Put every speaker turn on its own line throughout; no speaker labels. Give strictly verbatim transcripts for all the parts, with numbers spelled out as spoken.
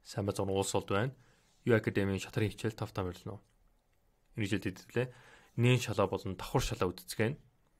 сайн бацхан уус олд байна. Юу академийн шатрын хичээл тав та мөрлөнө. Энэ хичээлд хэдвлээ. Нээн шалаа болон давхар шалаа үздэгэн.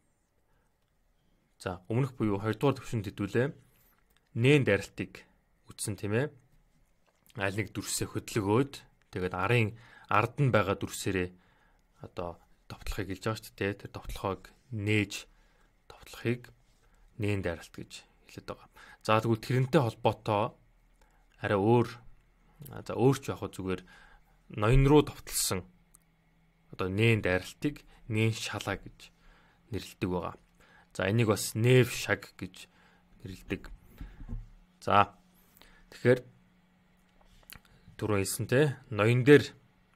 За, өмнөх буюу хоёрдугаар төвшөнд хэдвлээ. Нээн дайралтыг үтсэн тийм ээ. Аль нэг дүрсээ хөдөлгөөд тэгээд арын ард нь байгаа дүрсээрээ одоо товтлохыг хэлж байгаа шүү дээ. Тэр товтлохыг нээж товтлохыг нээн дайралт гэж хэлээд байгаа. За тэгвэл тэрнтэй холбоотой арай өөр за өөрч яг зүгээр ноён руу товтлсон одоо нээн дайралтыг нээн шалаа гэж нэрлэдэг байгаа. За энийг бас нэв шаг гэж нэрлэдэг. За тэгэхээр түрүү хэлсэнтэй ноён дээр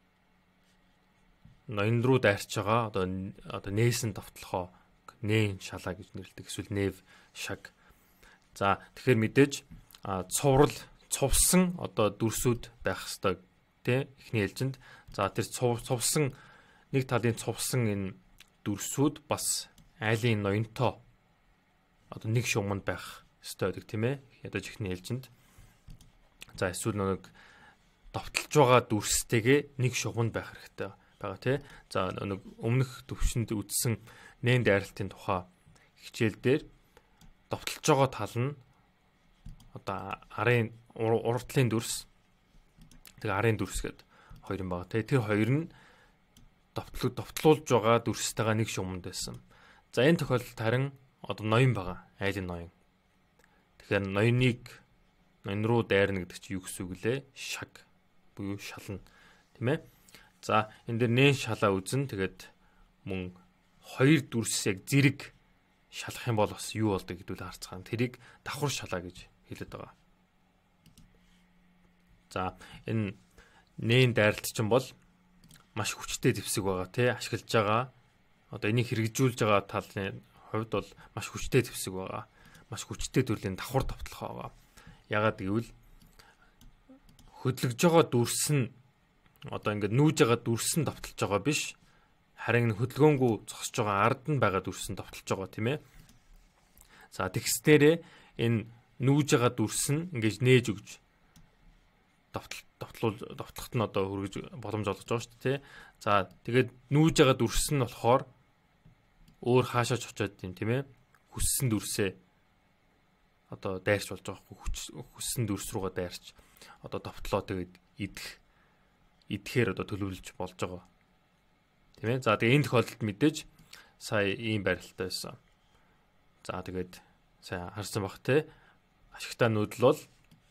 ноён руу дайрч байгаа одоо одоо нээсэн товтлохоо нээн шалаа гэж нэрлэдэг. Эсвэл нэв шаг. За тэгэхээр мэдээж цуврал цувсан одоо дүрсүүд байх хэвээр тий эхний ээлжинд. За тэр цувсан нэг талын цувсан энэ дүрсүүд бас айлын ноёнтой одоо нэг шугамд байх хэвээр байдаг тийм ээ. Ядаж эхний ээлжинд. За эсвэл нэг довтлж байгаа дүрстэйгээ нэг шугамд байх хэрэгтэй байгаа тий. За нэг өмнөх төвшөнд үтсэн нээн дайралтын тухай хичээл дээр довтлж байгаа тал нь одоо арын уртлын дүрс тэгээ арын дүрс гэдэг хоёр юм байгаа. Тэр хоёр нь довтлог довтлуулж байгаа дүрстэйгээ нэг шугамд байсан. За энэ тохиолдолд харин одоо ноён байгаа. Айлын ноён. Тэгэхээр ноёныг ноён руу дайрна гэдэг чинь юу гэсэн үг лээ? Шаг буюу шална. Тийм ээ? За энэ дээр нээн шалаа үзэн тэгээд мөн хоёр дүрс яг зэрэг шалах юм бол бас юу болдог гэдгийг харцгаана. Тэрийг давхар шалаа гэж хэлээд байгаа. За энэ нээн дайралт чинь бол маш хүчтэй дэвсэг байгаа тий ашиглаж байгаа. Одоо энийг хэрэгжүүлж байгаа талын хувьд бол маш хүчтэй дэвсэг байгаа. Маш хүчтэй төрлийн давхар товтлох байгаа. Ягаад гэвэл хөдлөж байгаа дүрс нь одоо ингээд нүүж байгаа дүрс нь товтлож байгаа биш. Харин хөдөлгөөнгүй зогсож байгаа ард нь байгаа дүрс нь товтлож байгаа тийм ээ. За тэгснээрээ энэ нүүж байгаа дүрс нь ингэж нээж өгж довтол довтлуул довтлохт нь одоо хүргэж боломж олгож байгаа шүү дээ. За тэгээд нүүж байгаа дүрс нь болохоор өөр хаашаач очиод тийм ээ. Хүссэн дүрсээ одоо дайрч болж байгаа хгүй хүссэн дүрс рүүгээ дайрч одоо довтлоо тэгээд идэх идэхээр одоо төлөвлөж болж байгаа. Тийм ээ. За тэгээд энэ тохиолдолд мэдээж сая ийм барилттай байсан. За тэгээд сайн харсан бах те ашигтай нүүдэл бол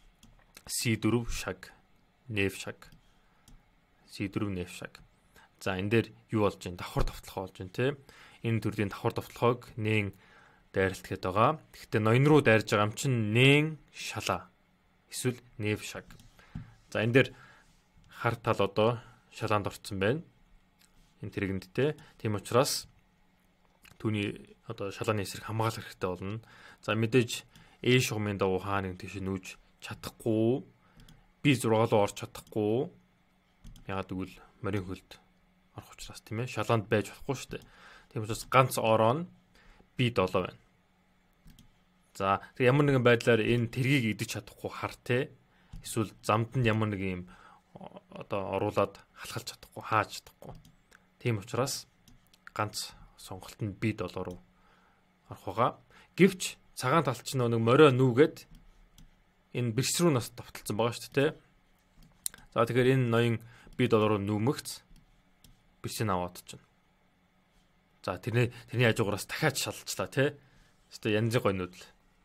си дөрөв шаг нэв шаг си дөрөв нэв шаг. За энэ дээр юу болж байна? Давхар товтлох болж байна те. Энэ төрлийн давхар товтлохыг нээн дайралт гэдэг байгаа. Гэхдээ ноён руу дайрж байгаа юм чинь нээн шалаа эсвэл нэв шаг. За энэ дээр хар тал одоо шалаанд орцсон байна. Энэ тэрэгэнд те. Тийм учраас түүний одоо шалааны эсрэг хамгаалах хэрэгтэй болно. За мэдээж ээ шугамын давуу хаана нэг тийш нүүж чадахгүй, би зураг руу орж чадахгүй. Ягаад гэвэл морин хөлд орох учраас тийм ээ. Шалаанд байж болохгүй шүү дээ. Тийм учраас ганц ороо нь би долоо байна. За тэг ямар нэгэн байдлаар энэ тэргийг идэж чадахгүй хар те. Эсвэл замд нь ямар нэг юм одоо оруулаад халахалж чадахгүй, хааж чадахгүй. Тийм учраас ганц сонголт нь би долоо руу орох байгаа. Гэвч цагаан талч нь нэг морио нүүгээд энэ бэрс рүү нас товтлсон байгаа шүү дээ. За тэгэхээр энэ ноён би долоо руу нүүмэгц бэрсийг аваад чинь. За тэрний тэрний хажуугараас дахиад шалчлаа тий. Өөртөө янзын гой нүүдэл.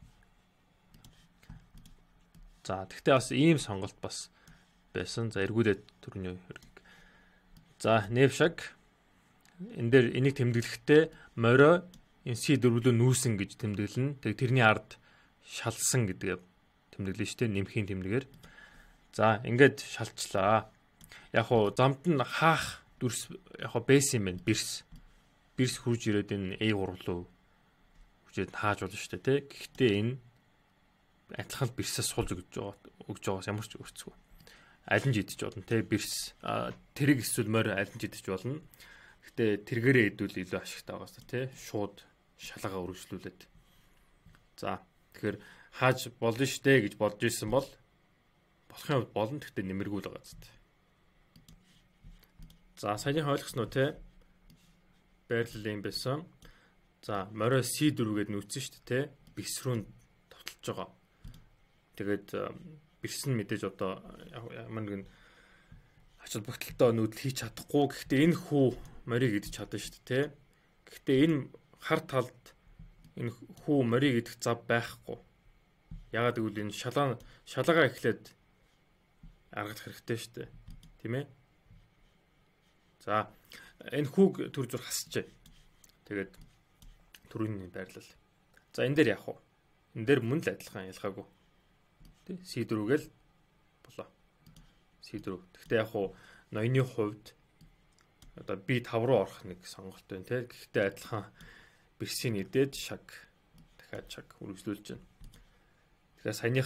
За тэгтээ бас ийм сонголт бас байсан. За эргүүлээд төрний хэрэг. За нэв шаг энэ дээр энийг тэмдэглэхдээ морио энэ си дөрвөлөө нүүсэн гэж тэмдэглэнэ. Тэг тэрний ард шалсан гэдэг тэмдэглэн штэ нэмхийн тэмдэгээр. За ингээд шалчлаа. Яг хуу замд нь хаах дүрс яг хуу бэс юм байна. Бэрс. Бэрс хурж ирээд энэ A гурав руу хуржээд хааж болно штэ тий. Гэхдээ энэ адилхан бэрсээс суулж өгч байгаа өгж байгаас ямар ч өөрцгөө. Аль нь жидэж болно тий. Бэрс тэрэг эсвэл морь аль нь жидэж болно. Гэтэ тэргээрээ хэдүүл илүү ашигтай байгаас тий. Шууд шалгаа өргөжлүүлээд. За тэгэхээр хааж болно штэ гэж бодож ирсэн бол давтахын хувьд болно, гэхдээ нэмэргүй л байгаа зү. За саяны ойлгосноо те байрлал юм байсан. За морио си дөрөв гээд нүүцсэн шүү дээ те. Бис рүү давталж байгаа. Тэгээд бирсэн мэдээж одоо ямар нэгэн ач холбогдолтой нүүдэл хийж чадахгүй. Гэхдээ энэ хүү морийг идэж чадна шүү дээ те. Гэхдээ энэ хар талд энэ хүү морийг идэх зав байхгүй. Ягаад гэвэл энэ шалаа шалаагаа эхлээд аргалах хэрэгтэй шүү дээ. Тийм ээ. За энэ хүүг төр зур хасчээ. Тэгээд төрөний байрлал. За энэ дээр яах вэ? Энэ дээр мөн л адилхан ялгаагүй. Тэ си дөрвгээл болоо. си дөрв. Гэхдээ яг уу ноёны хувьд одоо би тав руу орох нэг сонголт байна те. Гэхдээ адилхан бирсийн идээд шаг дахиад шаг үргэлжлүүлж байна. Тэгэхээр саяных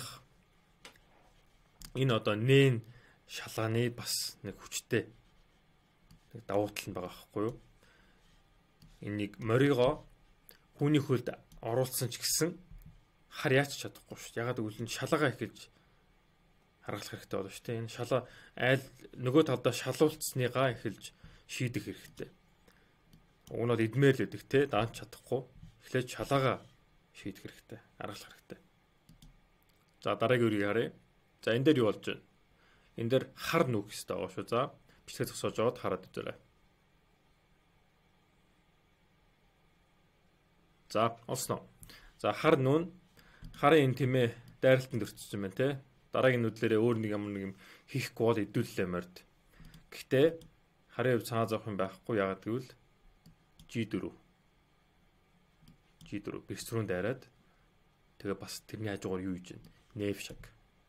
энэ одоо нээн шалгааны бас нэг хүчтэй нэг давуу тал нь байгаа байхгүй юу? Энийг моригоо хүний хөлд оруулсан ч гэсэн хар яач чадахгүй шүү. Ягаад гэвэл энэ шалаагаа эхэлж харгалах хэрэгтэй болно шүү дээ. Энэ шалаа айл нөгөө талдаа шалуулцсныгаа эхэлж шийдэх хэрэгтэй. Уг нь бол идмээр л гэдэг те даанч чадахгүй. Эхлээд шалаагаа шийдэх хэрэгтэй. Харгалах хэрэгтэй. За дараагийн үрийг харъя. За энэ дээр юу болж байна? Энэ дээр хар нүх хэрэгтэй байгаа шүү. За бичлэг зогсоож аваад хараад үзээрэй. За олсноо. За хар нүүн харын энэ тэмээ дайралтанд өртсөн байна те. Дараагийн нүдлэрээ өөр нэг ямар нэг юм хийхгүй бол идүүллээ морд. Гэхдээ харын хувь цаа зовх юм байхгүй. Ягаад гэвэл жи дөрөв жи дөрөв бирс рүү дайраад тэгээ бас тэрний хажуугаар юу хийж байна? Нэв шаг.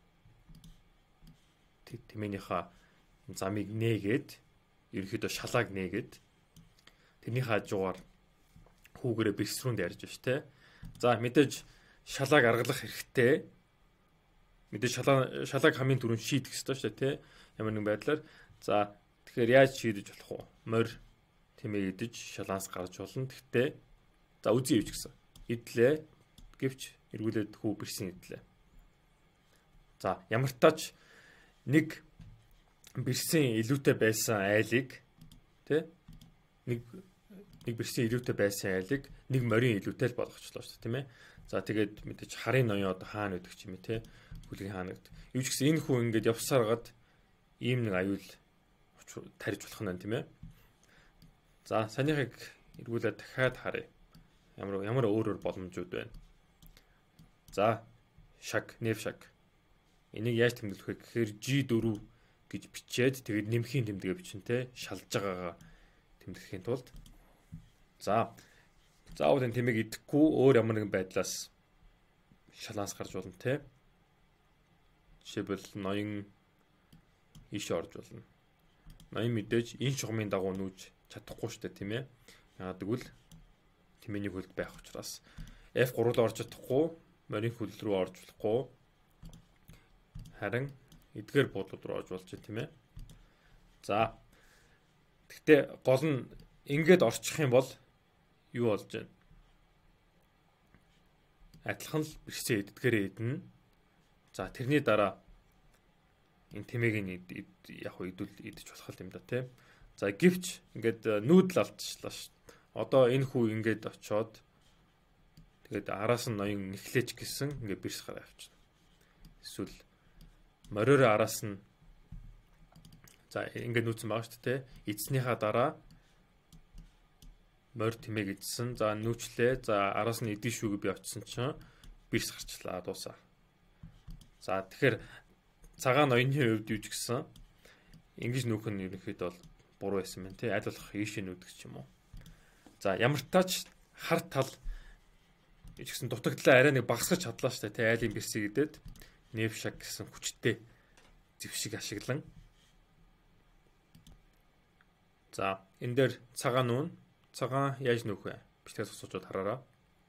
Тэмээнийхээ замыг нээгээд ерөөхдөө шалааг нээгээд тэрний хажуугаар хүүгээрээ бирс рүү дайрж байна шүү те. За мэдээж шалааг аргалах хэрэгтэй. Мэдээж шалаа шалааг хамгийн түрүүнд шийдэх ёстой шүү дээ, тэ. Ямар нэгэн байдлаар. За тэгэхээр яаж шийдэж болох вэ? Морь тэмээ идэж шалаанаас гарч болно. Гэхдээ за үзье юу ч гэсэн. Идлээ гэвч эргүүлээд хүү бирсэн идлээ. За ямар тач нэг бирсэн илүүтэй байсан айлыг тэ нэг нэг бирсэн илүүтэй байсан айлыг нэг морин илүүтэй л болгочлоо шүү дээ, тийм ээ. За тэгээд мэдээж харын ноён одоо хаана гэдэг ч юм ээ, тэ. Хүлгийн хаана гэдэг. Юу ч гэсэн энэ хүн ингээд явсаргаад ийм нэг аюул тарьж болох нь тийм ээ. За санийхыг эргүүлээд дахиад харъя. Ямар ямар өөр өөр боломжууд байна. За шаг, нэв шаг. Энийг яаж тэмдэглэх вэ гэхээр жи дөрөв гэж бичээд тэгээд нэмхийн тэмдэгэ бичин те шалж байгаагаа тэмдэглэхийн тулд за заавал энэ тэмээг идэхгүй өөр ямар нэгэн байдлаас шалаас гарч болно те. Жишээлбэл ноён ийш орж болно. Ноён мэдээж энэ шугамын дагуу нүүж чадахгүй шүү дээ, тийм ээ. Яагаад гэвэл тэмээний хөлд байх учраас эф три руу орж чадахгүй, морин хөл рүү орж болохгүй. Харин эдгээр буудлууд руу орж болж байна, тийм ээ. За. Гэхдээ гол нь ингээд орчих юм бол юу болж байна? Адилхан л бэрсээ эдгээрээ идэнэ. За тэрний дараа энэ тэмээг нь яг хөө идүүл идэж болох юм да тий. За гэвч ингээд нүүдэл алдчихлаа ш. Одоо энэ хүү ингээд очоод тэгээд араас нь ноён эхлэж гисэн ингээд бэрс гараа авчихна. Эсвэл мориор араас нь за ингээд нүүцэн байгаа шүү дээ. Эцснийхаа дараа морь тэмээг идсэн. За нүүчлээ. За араас нь идэв шүү гэж би очисон чинь бэрс гарчлаа дуусаа. За тэгэхээр цагаан ноёны хувьд юу ч гэсэн ингэж нүүх нь ерөнхийдөө бол буруу байсан байна тий. Аль болох ийшээ нүүдэх ч юм уу. За ямар тач хар тал юу ч гэсэн дутагдлаа арай нэг багасгаж чадлаа шүү дээ тий. Айлын бэрсийг идээд нэв шаг гэсэн хүчтэй зэвшиг ашиглан. За энэ дээр цагаан нүүн цагаан яаж нүүх вэ? Бичлэг сонсоод хараараа.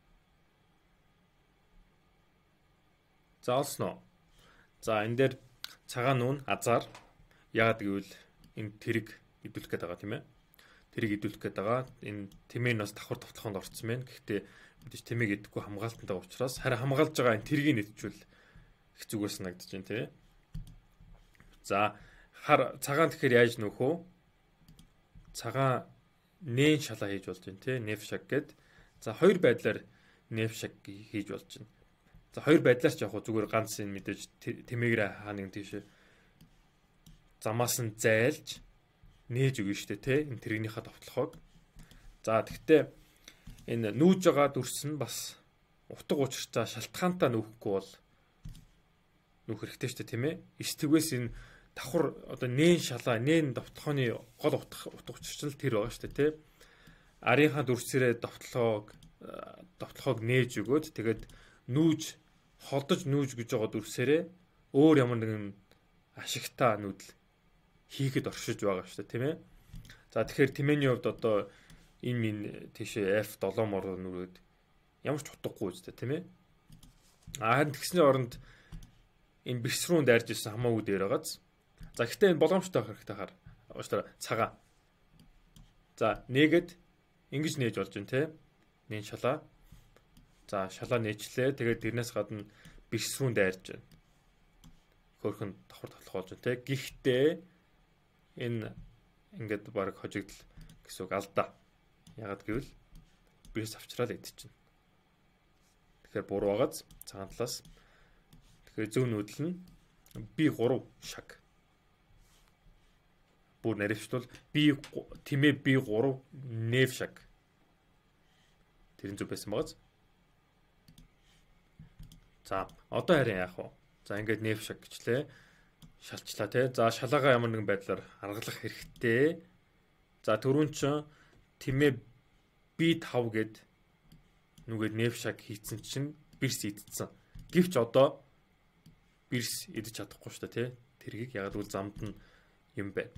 За олсноо. За энэ дээр цагаан нүүн азар яагаад гэвэл энэ тэрэг идүүлэх гээд байгаа тийм ээ. Тэрэг идүүлэх гээд байгаа. Энэ тэмээ нь бас давхар давтаханд орцсон байна. Гэхдээ мэдээж тэмээг идэхгүй хамгаалтантай учраас харин хамгаалж байгаа энэ тэргийг идчихвэл их зүгээс санагдаж байна тийм ээ. За хар цагаан тэгэхээр яаж нөхөө? Цагаан нээн шалаа хийж болж байна тий. Неф шаг гэд. За хоёр байдлаар неф шаг хийж болж байна. За хоёр байдлаар ч яг хөө зүгээр ганц энэ мэдээж тэмээгээрээ хаа нэг тийш замаас нь зайлж нээж өгнө шүү дээ тий. Энэ тэрэгнийхээ товтлохоог. За тэгтээ энэ нүүж байгаа дүрс нь бас утга учиртаа шалтгаантаа нүүхгүй бол нүүх хэрэгтэй шүү дээ тийм ээ. Эс тэгвээс энэ давхар одоо нээн шалаа, нээн довтлохооны гол утга утга учирч нь тэр байгаа шүү дээ тий. Арийнхаа дүрсээрээ довтлохоог довтлохоог нээж өгөөд тэгээд нүүж холдож нүүж гэж байгаа дүрсээрээ өөр ямар нэгэн ашигтай нүүдэл хийхэд оршиж байгаа шүү дээ тийм ээ. За тэгэхээр тэмээний хувьд одоо энэ минь тийшээ эф севен мөр нүрээд ямар ч утгагүй үстэй тийм ээ. А харин тэгсний оронд энэ бэрс рүү дайрж ирсэн хамаагүй дээр байгааз. За гэхдээ энэ боломжтой хэрэгтэй хар. Уучлаарай цагаан. За нэгэд ингэж нээж болж байна тийм. Нэн шалаа. За шалаа нээчлээ. Тэгээд тэрнээс гадна бэрс рүү дайрж байна. Хөөхөн давхар тоглох болж байна тийм. Гэхдээ энэ ингээд баг хожигдл гэсэн үг алдаа. Ягаад гэвэл бэрс авчраад идчихнэ. Тэгэхээр буруу байгааз цагаан талаас. Тэгэхээр зөв нүүдэл нь би гурав шаг. Бүр наривчлал би тэмээ би гурав неф шаг. Тэрэн зөв байсан байгааз. За одоо харин яах вэ? За ингээд неф шаг гэчлээ. Шалчлаа тий. За шалаагаа ямар нэгэн байдлаар аргалах хэрэгтэй. За түрүүн чинь тэмээ би тав гэд нүгээд неф шаг хийцэн чинь бэрс идсэн. Гэвч одоо бэрс идэж чадахгүй шүү дээ тий. Тэргийг ягаад гэвэл замд нь юм байна.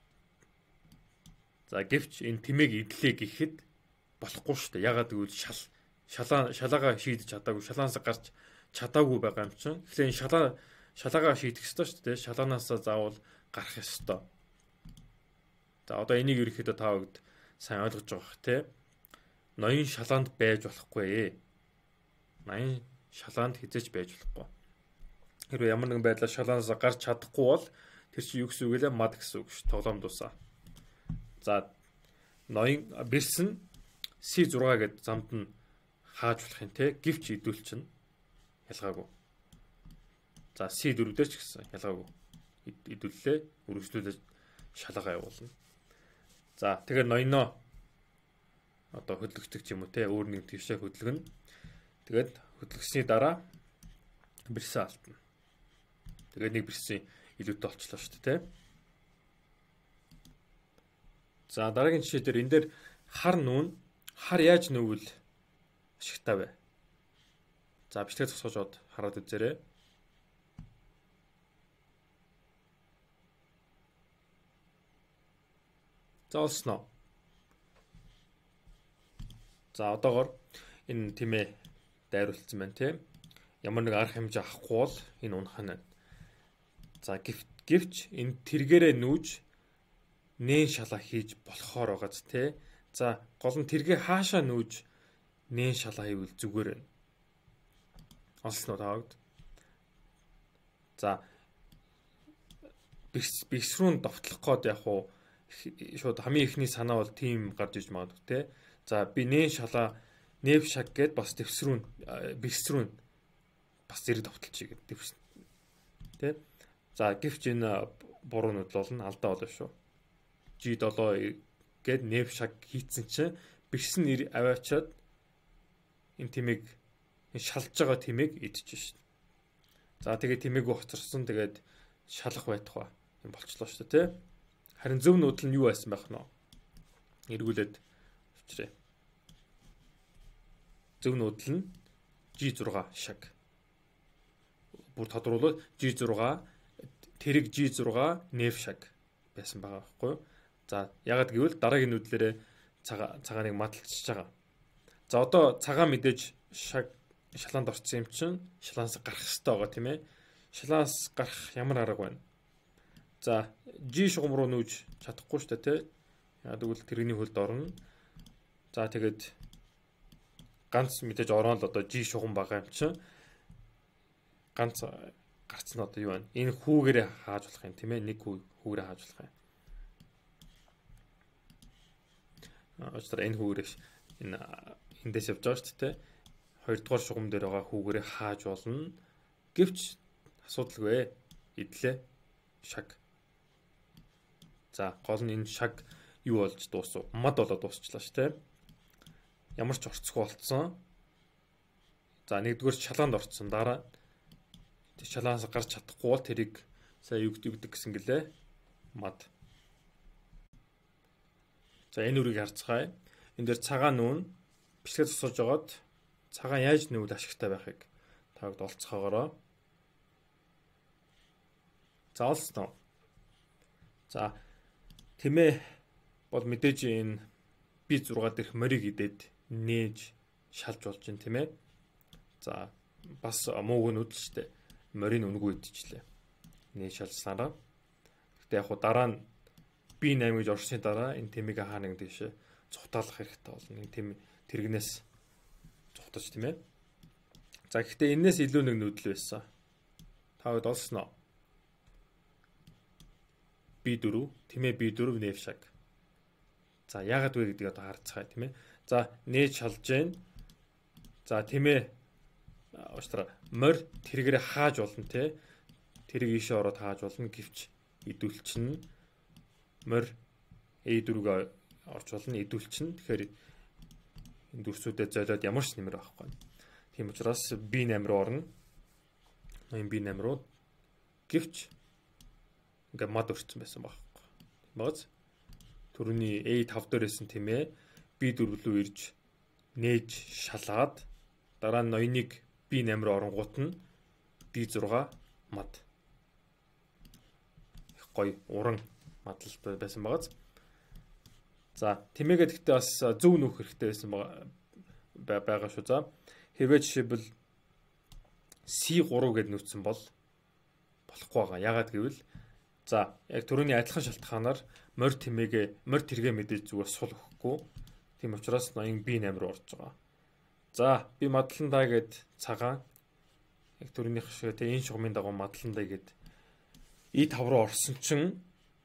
За гэвч энэ тэмээг идлээ гэхэд болохгүй шүү дээ. Ягаад гэвэл шал шалаа шалаагаа шийдэж чадаагүй, шалаанаас гарч чадаагүй байгаа юм чинь. Тэгэхээр энэ шалаа шалаагаа шийдэх ёстой шүү дээ. Шалаанаас заавал гарах ёстой. За одоо энийг ерөөхдөө та бүгд сайн ойлгож байгаа бох тий. Ноён шалаанд байж болохгүй ээ. Ноён шалаанд хизэж байж болохгүй. Хэрвээ ямар нэгэн байдлаар шалаанаас гарч чадахгүй бол тэр чинь юу гэсэн үг вэ? Мад гэсэн үг ш. Тоглоом дуусаа. За ноён бэрс нь си сix гэд замд нь хааж болох юм те. Гэвч идүүл чинь ялгаагүй. За си four дээр ч гэсэн ялгаагүй. Идүүллээ, үргэлжлүүлээд шалаагаа явуулна. За тэгэхээр ноёноо одоо хөдлөгдөг ч юм уу те, өөр нэг твшээ хөдлөгнө. Тэгээд хөдлөгсөний дараа бэрсээ алдна. Тэгээд нэг бэрсийн илүүтэй болчлоо шүү дээ те. За дараагийн жишээ дээр энэ дээр хар нүүн хар яаж нүүвэл ашигтай вэ? За бичлэгээ зогсоож бод хараад үзээрэй. За олсноо. За одоогоор энэ тэмээ дайруулсан байна тийм. Ямар нэг арга хэмжээ авахгүй бол энэ унах нь. За гэвч энэ тэргээрээ нүүж нээн шалаа хийж болохоор байгааз тий. За гол нь тэргээ хаашаа нүүж нээн шалаа хийвэл зүгээр вэ? Олсноо таагд. За бис бис рүү довтлох гээд яг уу шууд хамгийн ихний санаа бол тийм гарч иж магадгүй тий. За би нээн шалаа неф шаг гэд бас дэвс рүү бис рүү бас зэрэг довтлчих гээд дэвс тий. За гэвч энэ буруунууд бол нь алдаа болов шүү. жи seven гэд неф шаг хийцэн чинь бис нь аваачаад энэ тэмээг шалж байгаа тэмээг идчих шин. За тэгээд тэмээг хоцорсон тэгээд шалах байтугай юм болчлоо шүү дээ тий. Харин зөв нүүдэл нь юу байсан байх нь вэ? Эргүүлээд өчрээ. Зөв нүүдэл нь жи six шаг. Бүр тодруулаад жи six тэрэг жи six неф шаг байсан байгаа байхгүй юу? За ягаад гэвэл дараагийн нүүдлэрээ цагаан цагааныг маталчиж байгаа. За одоо цагаан мэдээж шаг шалаанд орсон юм чинь шалаанаас гарах хэрэгтэй байгаа тийм ээ. Шалаанаас гарах ямар арга байна? За жи шугам руу нүүж чадахгүй шүү дээ тий. Ягаад гэвэл тэрэгний хөлд орно. За тэгээд ганц мэдээж ороод одоо жи шугам байгаа юм чинь ганц гарцсан одоо юу вэ? Энэ хүүгээрээ хааж болох юм тийм ээ. Нэг хүү хүүгээрээ хааж болох юм. Очтор энэ хүүгээрээ энэ эндээс явж байгаа шүү дээ. Хоёрдугаар шугам дээр байгаа хүүгээрээ хааж болно. Гэвч асуудалгүй. Идлээ. Шаг. За гол нь энэ шаг юу болж дуусав? Мад болоод дуусчлаа шүү дээ. Ямар ч орцгүй болцсон. За нэгдүгээр шалгаанд орцсон. Дараа шалгаанаас гарч чадахгүй бол тэрийг сая юу гэдэг гэсэн гэлээ. Мад. За энэ үрийг харцгаая. Энэ дээр цагаан нүүн бичлэгээ тусгаж жагаад цагаан яаж нүүл ашигтай байхыг тавд олцохоогоороо. За олсноо. За тэмээ бол мэдээж энэ би зураг дээрх морийг идээд нээж шалж болж байна тийм ээ. За бас мууг нь үдэл штэ. Морийн үнгүй идчихлээ. Нээж шалжсанараа. Гэтэ яг хуу дараа нь би найм гэж орсны дараа энэ тэмийг хаана нэг дэше цухтаалах хэрэгтэй болно. Энэ тэм тэргнээс цухтаж тийм ээ. За гэхдээ энэс илүү нэг нүүдэл байсан. Тавд олсноо. би дөрөв, тэмээ би дөрөв нэв шаг. За яагаад вэ гэдгийг одоо харцгаая тийм ээ. За нээж шалж гэн. За тэмээ ууштра морь тэргээр хааж болно те. Тэрийг ийшээ ороод хааж болно гэвч идүүлчин морь э дөрвөг орж болно идүүлчин. Тэгэхээр энэ дүрсүүдэд золиод ямар ч нэмэр байхгүй. Тийм учраас би восемь руу орно. Ноён би восемь руу гэвч ингээ мад өрцсөн байсан байхгүй. Багц түрүүний э пять дээрсэн тийм ээ. би дөрөв рүү ирж нээж шалгаад дараа нь ноёныг би восемь руу оронгууд нь би шесть мад. Их гоё уран мадлалтай байсан багц. За тэмээгээд гэхдээ бас зөв нүүх хэрэгтэй байсан байгаа шүү. За хэрвээ жишээлбэл си три гэд нүүцсэн бол болохгүй байгаа. Яагаад гэвэл за яг түрүүний адилхан шалтгаанаар морь тэмээгээ морь тэргээ мэдээж зүгээр сул өгөхгүй. Тийм учраас ноён би восемь руу орж байгаа. За би мадландаа гэд цагаан яг түрүүнийх шиг тэгээ энэ шугамын дагуу мадландаа гэд и пять руу орсон чинь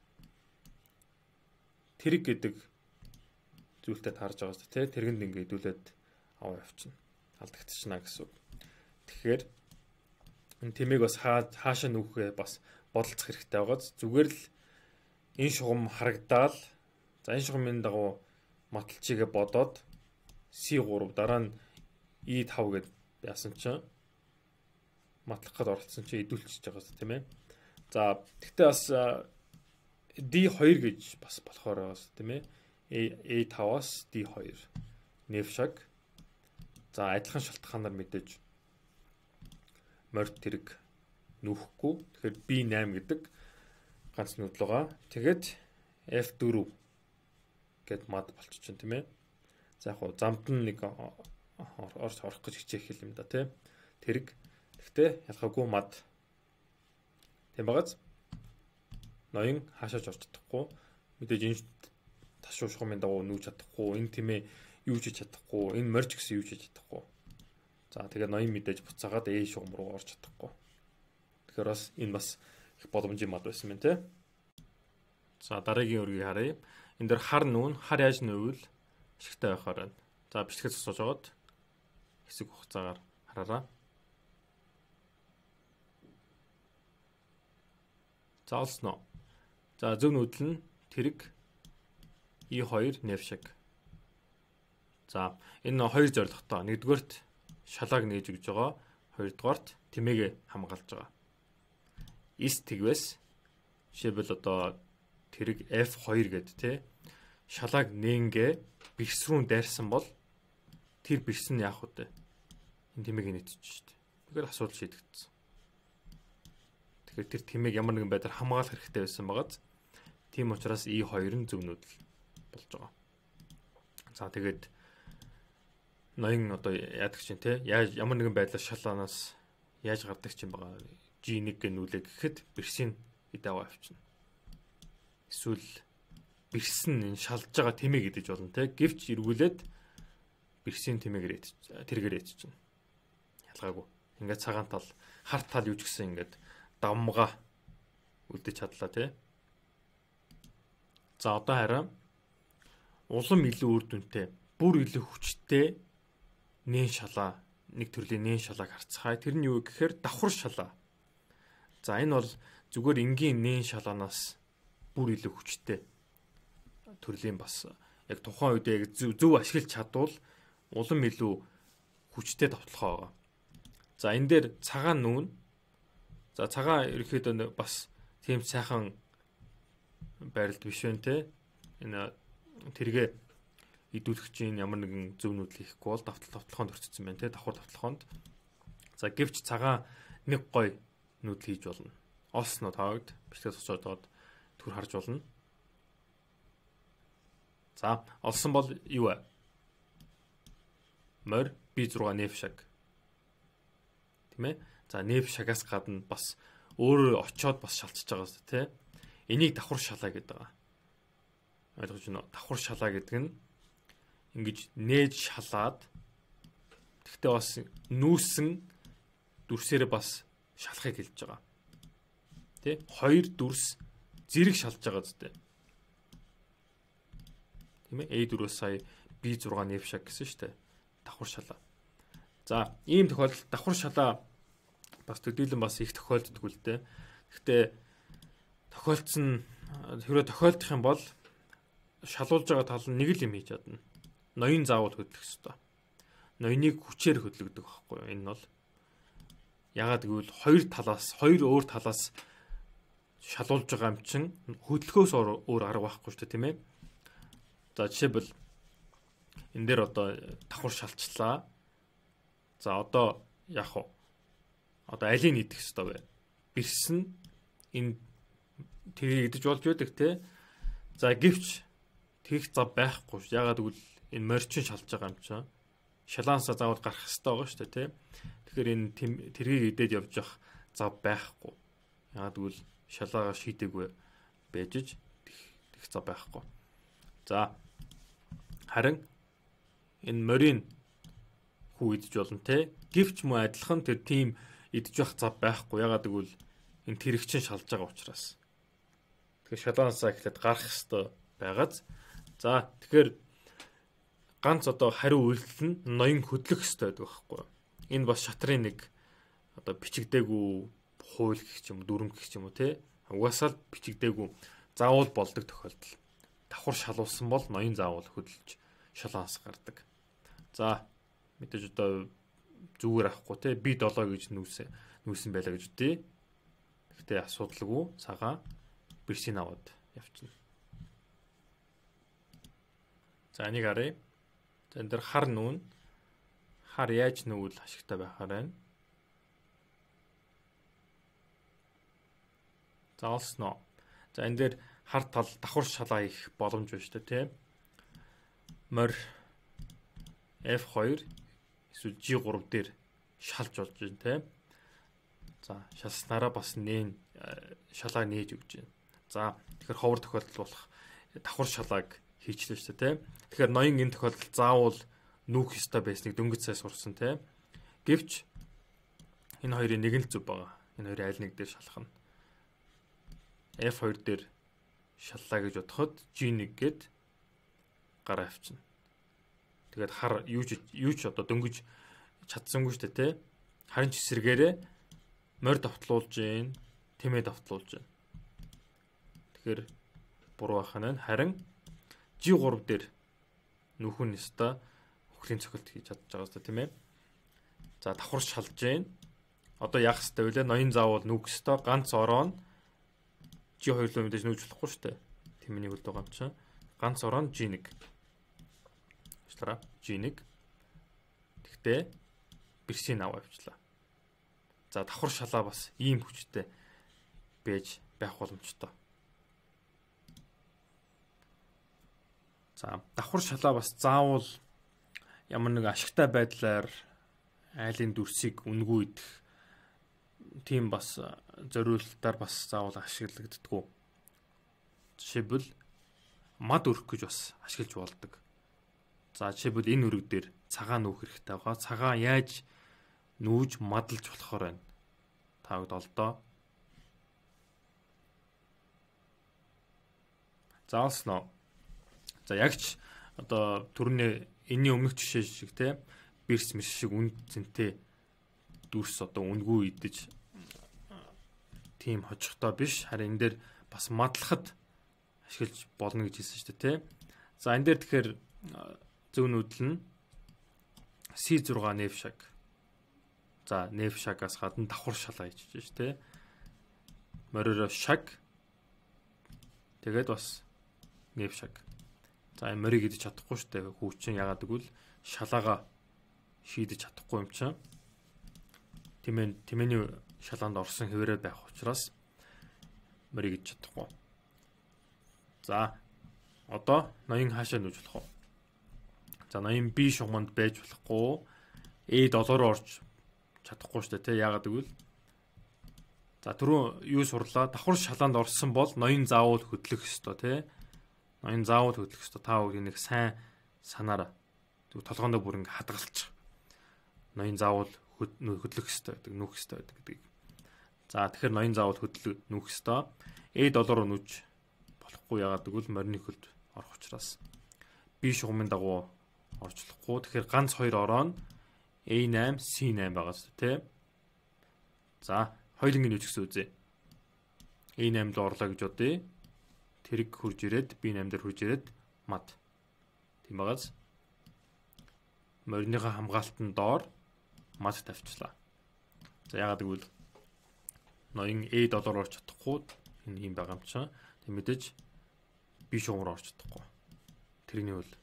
тэрэг гэдэг зүйлтэй таарж байгаа шүү дээ. Тэргэнд ингээ хэдүүлээд аваа явчихна. Алдагдчихна гэсэн үг. Тэгэхээр энэ тэмээг бас хаашаа нүүхээ бас бодолцох хэрэгтэй байгааз зүгээр л энэ шугам харагдаал за энэ шугамын дагуу маталчигээ бодоод си три дараа нь и пять гэд яасан чинь матлах гээд оролцсон чинь идүүлчихэж байгаа тийм ээ. За тэгтээ бас ди two гэж бас болохоор байгаас тийм ээ. э пять-аас ди two нэв шаг. За адилхан шалтгаанаар мэдээж морь тэрэг нүүхгүй. Тэгэхээр би восемь гэдэг ганц нүүдэл байгаа. Тэгээд эф four гэд мад болчих чинь тийм ээ. За яг хуу замд нь нэг орж орох гэж хичээх юм да тийм. Тэрэг. Гэхдээ ялгаагүй мад. Тийм багаз. Ноён хаашаач орж чадахгүй. Мэдээж энэ ташуу шугамын дагуу нүүж чадахгүй. Энэ тийм ээ юу ч хийж чадахгүй. Энэ морьч гэсэн юу ч хийж чадахгүй. За тэгээд ноён мэдээж буцаагаад ээ шугам руу орж чадахгүй. Тэгэхээр бас энэ бас их боломжийн мад байсан юм тий. За дараагийн үргийг харъя. Энд дээр хар нүүн, хар яаж нүүвэл ашигтай байхаар байна. За бичлэгээ цуцгаж жоод хэсэг хугацаагаар хараараа. За олсноо. За зөв нүүдэл нь тэрэг и two нэв шаг. За энэ хоёр зорилготой. Нэгдүгээрт шалааг нээж өгж байгаа. Хоёрдугаарт тэмээгээ хамгаалж байгаа. Is тэгвэс жишээлбэл одоо тэрэг эф two гэд те шалааг нээнгээ бэрс рүү дайрсан бол тэр бэрс нь яах вэ? Энэ тэмээг нэтчих шүү дээ. Тэгэхээр асуудал шийдэгдсэн. Тэгэхээр тэр тэмээг ямар нэгэн байдлаар хамгаалах хэрэгтэй байсан багаз. Тийм учраас и two нь зөв нүүдэл болж байгаа. За тэгээд ноён одоо яадаг чинь те яаж ямар нэгэн байдлаар шалаанаас яаж гардаг чинь байгаа. жи one гэ нүүлээ гэхэд бэрсийн идэв авчна. Эсвэл бэрс нь шалж байгаа тэмээ гэдэж болно те. Гэвч эргүүлээд бэрсийн тэмээгээр тэргээр ээч чинь. Ялгаагүй. Ингээд цагаан тал, харт тал юу ч гэсэн ингээд давмгаа үлдэж чадлаа тий. За одоо хараа улам илүү үр дүнтэй, бүр илүү хүчтэй нээн шалаа, нэг төрлийн нээн шалааг харцгаая. Тэр нь юу гэхээр давхар шалаа. За энэ бол зүгээр энгийн нээн шалаанаас бүр илүү хүчтэй төрлийн бас яг тухайн үед яг зөв, зөв ашиглаж чадвал улам илүү хүчтэй давталгаа байгаа. За энэ дээр цагаан нүүн. За цагаан ерөөхдөө бас тийм сайхан байралд биш вэ те. Энэ тэргээ идүүлэгчийн ямар нэгэн зөв нүүдэл хийхгүй бол давтал давталхоонд өрцсөн байна те. Давхар давталхоонд. За гэвч цагаан нэг гой нүүдэл хийж болно. Олсноо таавд бичлэгээс очоод түр харж болно. За олсон бол юу вэ? Морь би зурга нэв шаг. Тийм ээ. За нэв шагаас гадна бас өөрөө очоод бас шалчж байгаа зү тий. Энийг давхар шалаа гэдэг байгаа. Ойлгож байна уу? Давхар шалаа гэдэг нь ингэж нээж шалаад тэгтээ бас нүүсэн дүрсээрээ бас шалахыг хэлж байгаа. Тэ? Хоёр дүрс зэрэг шалж байгаа зү тий. Тийм ээ. A дөрөв сая B зурга нэв шаг гэсэн шүү дээ. Давхар шалаа. За ийм тохиолдолд давхар шалаа бас төдийлөн бас их тохиолддог л дээ. Гэхдээ тохиолдсон хэрвээ тохиолдох юм бол шалуулж байгаа тал нь нэг л юм хийж чадна. Ноён заавал хөдлөх ёстой. Ноёныг хүчээр хөдлөгдөг байхгүй юу? Энэ бол ягаад гэвэл хоёр талаас, хоёр өөр талаас шалуулж байгаа юм чинь хөдөлгөөс өөр арга байхгүй шүү дээ, тийм ээ. За жишээлбэл энэ дээр одоо давхар шалчлаа. За одоо яах вэ? Одоо алийг идэх ёстой вэ? Бэрс нь энэ тэрийг идэж болж байдаг те. За гэвч тэгэх зав байхгүй ш. Ягаад гэвэл энэ морчин шалж байгаа юм чинь шалаансаа заавал гарах ёстой байгаа шүү дээ те. Тэгэхээр энэ тэргийг идээд явж явах зав байхгүй. Ягаад гэвэл шалаагаа шийдэггүй байж ч тэгэх зав байхгүй. За харин энэ морийн хүү идэж болно те. Гэвч мөн адилхан тэр тийм идэж явах зав байхгүй. Ягаад гэвэл энэ тэрэгчин шалж байгаа учраас. Тэгэхээр шалаансаа ихлэд гарах ёстой байгааз. За тэгэхээр ганц одоо хариу үйлдэл нь ноён хөдлөх ёстой байдаг байхгүй. Энэ бас шатрын нэг одоо бичигдээгүй хууль гэх юм уу, дүрм гэх юм уу те. Угаасаа л бичигдээгүй заавал болдог тохиолдол. Давхар шалуулсан бол ноён заавал хөдөлж шалаанс гардаг. За мэдээж одоо зүгээр авахгүй те. Би долоо гэж нүүсэн нүүсэн байлаа гэж үтэй. Гэхдээ асуудалгүй цагаан бэрсийг аваад явчихна. За энийг харъя. За энэ дэр хар нүүн. Хар яаж нүүвэл ашигтай байхаар байна. За олсноо. За энэ дээр хар тал давхар шалаа их боломж байна шүү дээ тийм. Морь эф хоёр эсвэл жи три дээр шалж болж байна тийм. За шалснараа бас нээн шалаа нээж өгч байна. За тэгэхээр ховор тохиолдол болох давхар шалааг хийчлээ шүү дээ тийм. Тэгэхээр ноён энэ тохиолдолд заавал нүүх ёстой байсныг дөнгөж сая сурсан тийм. Гэвч энэ хоёрын нэг нь л зөв байгаа. Энэ хоёрын аль нэг дээр шалах нь эф хоёр дээр шаллаа гэж бодоход жи нэг гээд гараа авчна. Тэгээд хар юу ч юу ч одоо дөнгөж чадсангүй шүү дээ тий. Харин ч эсрэгээрээ морь давтлуулж гин, тэмээ давтлуулж гин. Тэгэхээр буруу ахна харин жи три дээр нөхөн нэстэ өхлийн цохилт хийж чадж байгаа зү тийм ээ. За давхар шалж гин. Одоо яах ёстой вэ? Ноён заавал нүүх ёстой. Ганц ороо нь жи хоёр л мэдээж нүүж болохгүй шүү дээ. Тэмний хөлд байгаа юм чинь. Ганц ороо нь жи нэг. Ажлаараа жи нэг. Тэгтээ бэрсийг аваа явуулаа. За давхар шалаа бас ийм хүчтэй байж байх боломжтой. За давхар шалаа бас заавал ямар нэг ашигтай байдлаар айлын дүрсийг үнгүй идэх тийм бас зориулалтаар бас заавал ашиглагддаггүй. Жишээлбэл мад өрөх гэж бас ашиглаж болдог. За жишээлбэл энэ өрөг дээр цагаан нүүх хэрэгтэй байгаа. Цагаан яаж нүүж мадалж болохоор байна. Та бүгд олдоо Заалсноо. За ягч одоо түрүүний энэний өмнөх жишээ шиг те бирс мэрс шиг үн зэнтэй дүрс одоо үнгүй идэж тийм хожихтой биш. Харин энэ дээр бас мадлахад ашиглаж болно гэж хэлсэн шүү дээ те. За энэ дээр тэгэхээр зөв нүүдэл нь си сix нэвшаг. За нэвшагаас гадна давхар шалаа хийж байна шүү дээ. Мориро шаг. Тэгээд бас нэвшаг. За энэ морийг идэж чадахгүй шүү дээ. Хүүчин ягаад гэвэл шалаага шийдэж чадахгүй юм чинь. Тэмээ тэмээний шалаанд орсон хэвээрээ байх учраас морийг идэж чадахгүй. За одоо ноён хаашаа нүүж болох вэ? За ноён B шугамд байж болохгүй. A доллараар орж чадахгүй шүү дээ тий. Ягаад гэвэл за түрүү юу сурлаа? Давхар шалаанд орсон бол ноён заавал хөдлөх ёстой тий. Ноён заавал хөдлөх ёстой. Та бүхэн нэг сайн санаараа толгоондоо бүр ингэ хадгалчих. Ноён заавал хөдлөх ёстой гэдэг, нүүх ёстой гэдэг. За тэгэхээр ноён заавал хөдлөх нүүх ёстой. A доллараар нүүж болохгүй ягаад гэвэл морины хөлд орох учраас. B шугамын дагуу орж болохгүй. Тэгэхээр ганц хоёр ороо нь A eight C eight байгаа шүү дээ. За хоёулангийн нүүж гэсэн үзье. A eight руу орлоо гэж бодъё. Тэрэг хурж ирээд B eight дээр хурж ирээд мад. Тийм байгаас мориныхаа хамгаалтанд доор мад тавьчлаа. За ягаад гэвэл ноён A доллараар орч чадахгүй энэ юм байгаа юм чинь. Тэг мэдээж B шугамаар орч чадахгүй. Тэрний үл.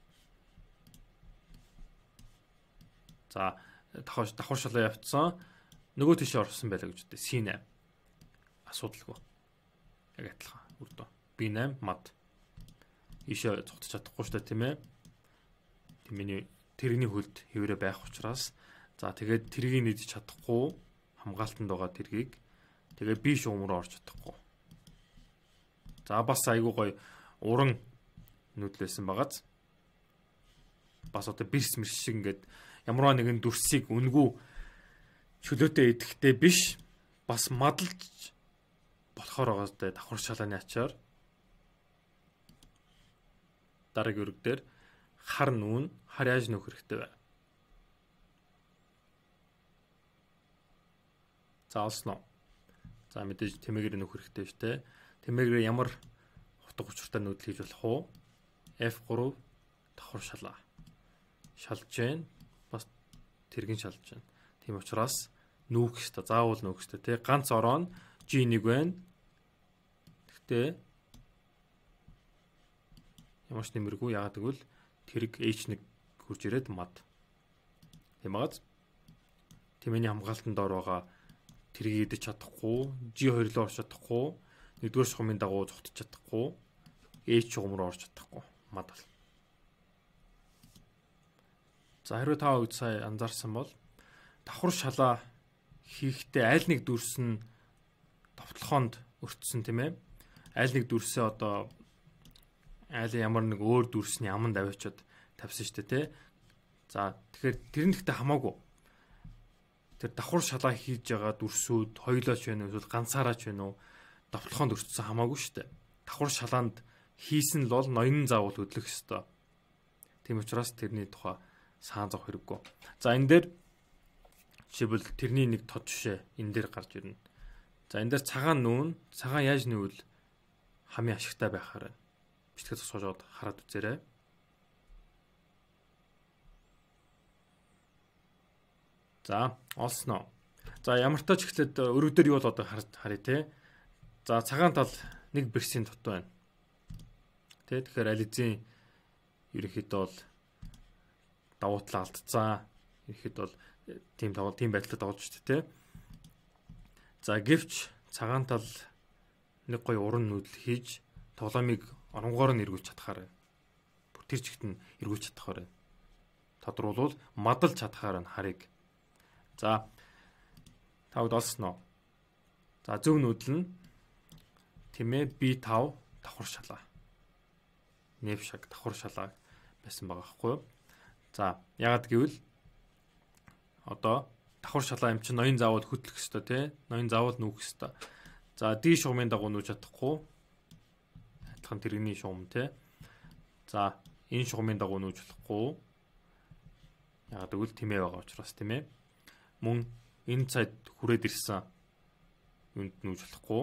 За давхар давхар шалаа явцсан. Нөгөө тийшээ орсон байлаа гэж үтэй. C eight. Асуудалгүй. Яг адилхан. Үрдөө. B eight мад. Ийшээ цогтож чадахгүй шүү дээ тийм ээ. Тэмээний тэрэгний хөлд хэвээрээ байх учраас за тэгээд тэргийг нэгдэж чадахгүй хамгаалтанд байгаа тэргийг тэгээд B шугамруу орж чадахгүй. За бас айгуу гоё уран нүүдлээсэн багаз. Бас одоо бирс мэрс шиг ингээд ямар нэгэн дүрсийг үнгүй чөлөөтэй идэхтэй биш бас мадалж болохоор байгаа зэ давхар шалааны ачаар дараагийн өрг дээр хар нүүн хар яаж нүүх хэрэгтэй вэ? За олсноо. За мэдээж тэмээгээр нүүх хэрэгтэй шүү дээ. Тэмээгээр ямар утга учиртай нүүдэл хийж болох уу? F three давхар шалаа. Шалж जैन бас тэргийн шалж जैन. Тийм учраас нүүх хэрэгтэй. Заавал нүүх хэрэгтэй тий. Ганц ороо нь G one байна. Гэхдээ ямар ч нэмэргүй яагаад гэвэл тэрэг H one хурж ирээд мад. Тийм байгааз. Тэмээний хамгаалтанд доор байгаа тэргийг идэж чадахгүй, G two руу орч чадахгүй, нэгдүгээр шугамын дагуу зогтож чадахгүй, H шугам руу орч чадахгүй мад бол. За хэрвээ та үед сая анзаарсан бол давхар шалаа хийхдээ аль нэг дүрс нь товтлохоонд өртсөн тийм ээ. Аль нэг дүрсээ одоо айл ямар нэг өөр дүрсний аманд аваачаад тавьсан шүү дээ тий. За тэгэхээр тэр нь ихтэй хамаагүй. Тэр давхар шалаа хийж байгаа дүрсүүд хоёулаач байна уу эсвэл ганцаараач байна уу товтлохоонд өртсөн хамаагүй шүү дээ. Давхар шалаанд хийсэн л бол ноён заавал хөдлөх ёстой. Тийм учраас тэрний тухай саан зов хэрэггүй. За энэ дээр жишээлбэл тэрний нэг тод жишээ энэ дээр гарч ирнэ. За энэ дээр цагаан нүүн, цагаан яаж нүүвэл хамгийн ашигтай байхаар байна. Бичгээ тусгаж хараад үзээрэй. За, олсноо. За ямар ч тач ихлэд өргөдөр юу бол одоо харъя те. За цагаан тал нэг бэрсийн дот байна. Тэ тэгэхээр ализийн ерөнхийдөө бол давуу тал алдцсан. Ерөнхийдөө бол тийм давуу тийм байдлаар давуулж шүү дээ те. За гэвч цагаан тал нэг гоё уран нүүдэл хийж тоглоомыг оронгоор нь эргүүлж чадхаар байна. Бүр тэр чигт нь эргүүлж чадхаар байна. Тодруулбал мадалж чадхаар нь харыг. За тавд олсноо. За зөв нүүдэл нь тэмээ B five давхар шалаа. Нэв шаг давхар шалаа байсан байгаа байхгүй юу? За ягаад гэвэл одоо давхар шалаа юм чинь ноён заавал хөтлөх ёстой тий. Ноён заавал нүүх ёстой. За D шугамын дагуу нүүж чадахгүй. шалтгаан тэрэгний шугам те. За энэ шугамын дагуу нүүж болохгүй. Яг тэгвэл тэмээ байгаа учраас тийм ээ. Мөн энэ цайд хүрээд ирсэн юунд нүүж болохгүй.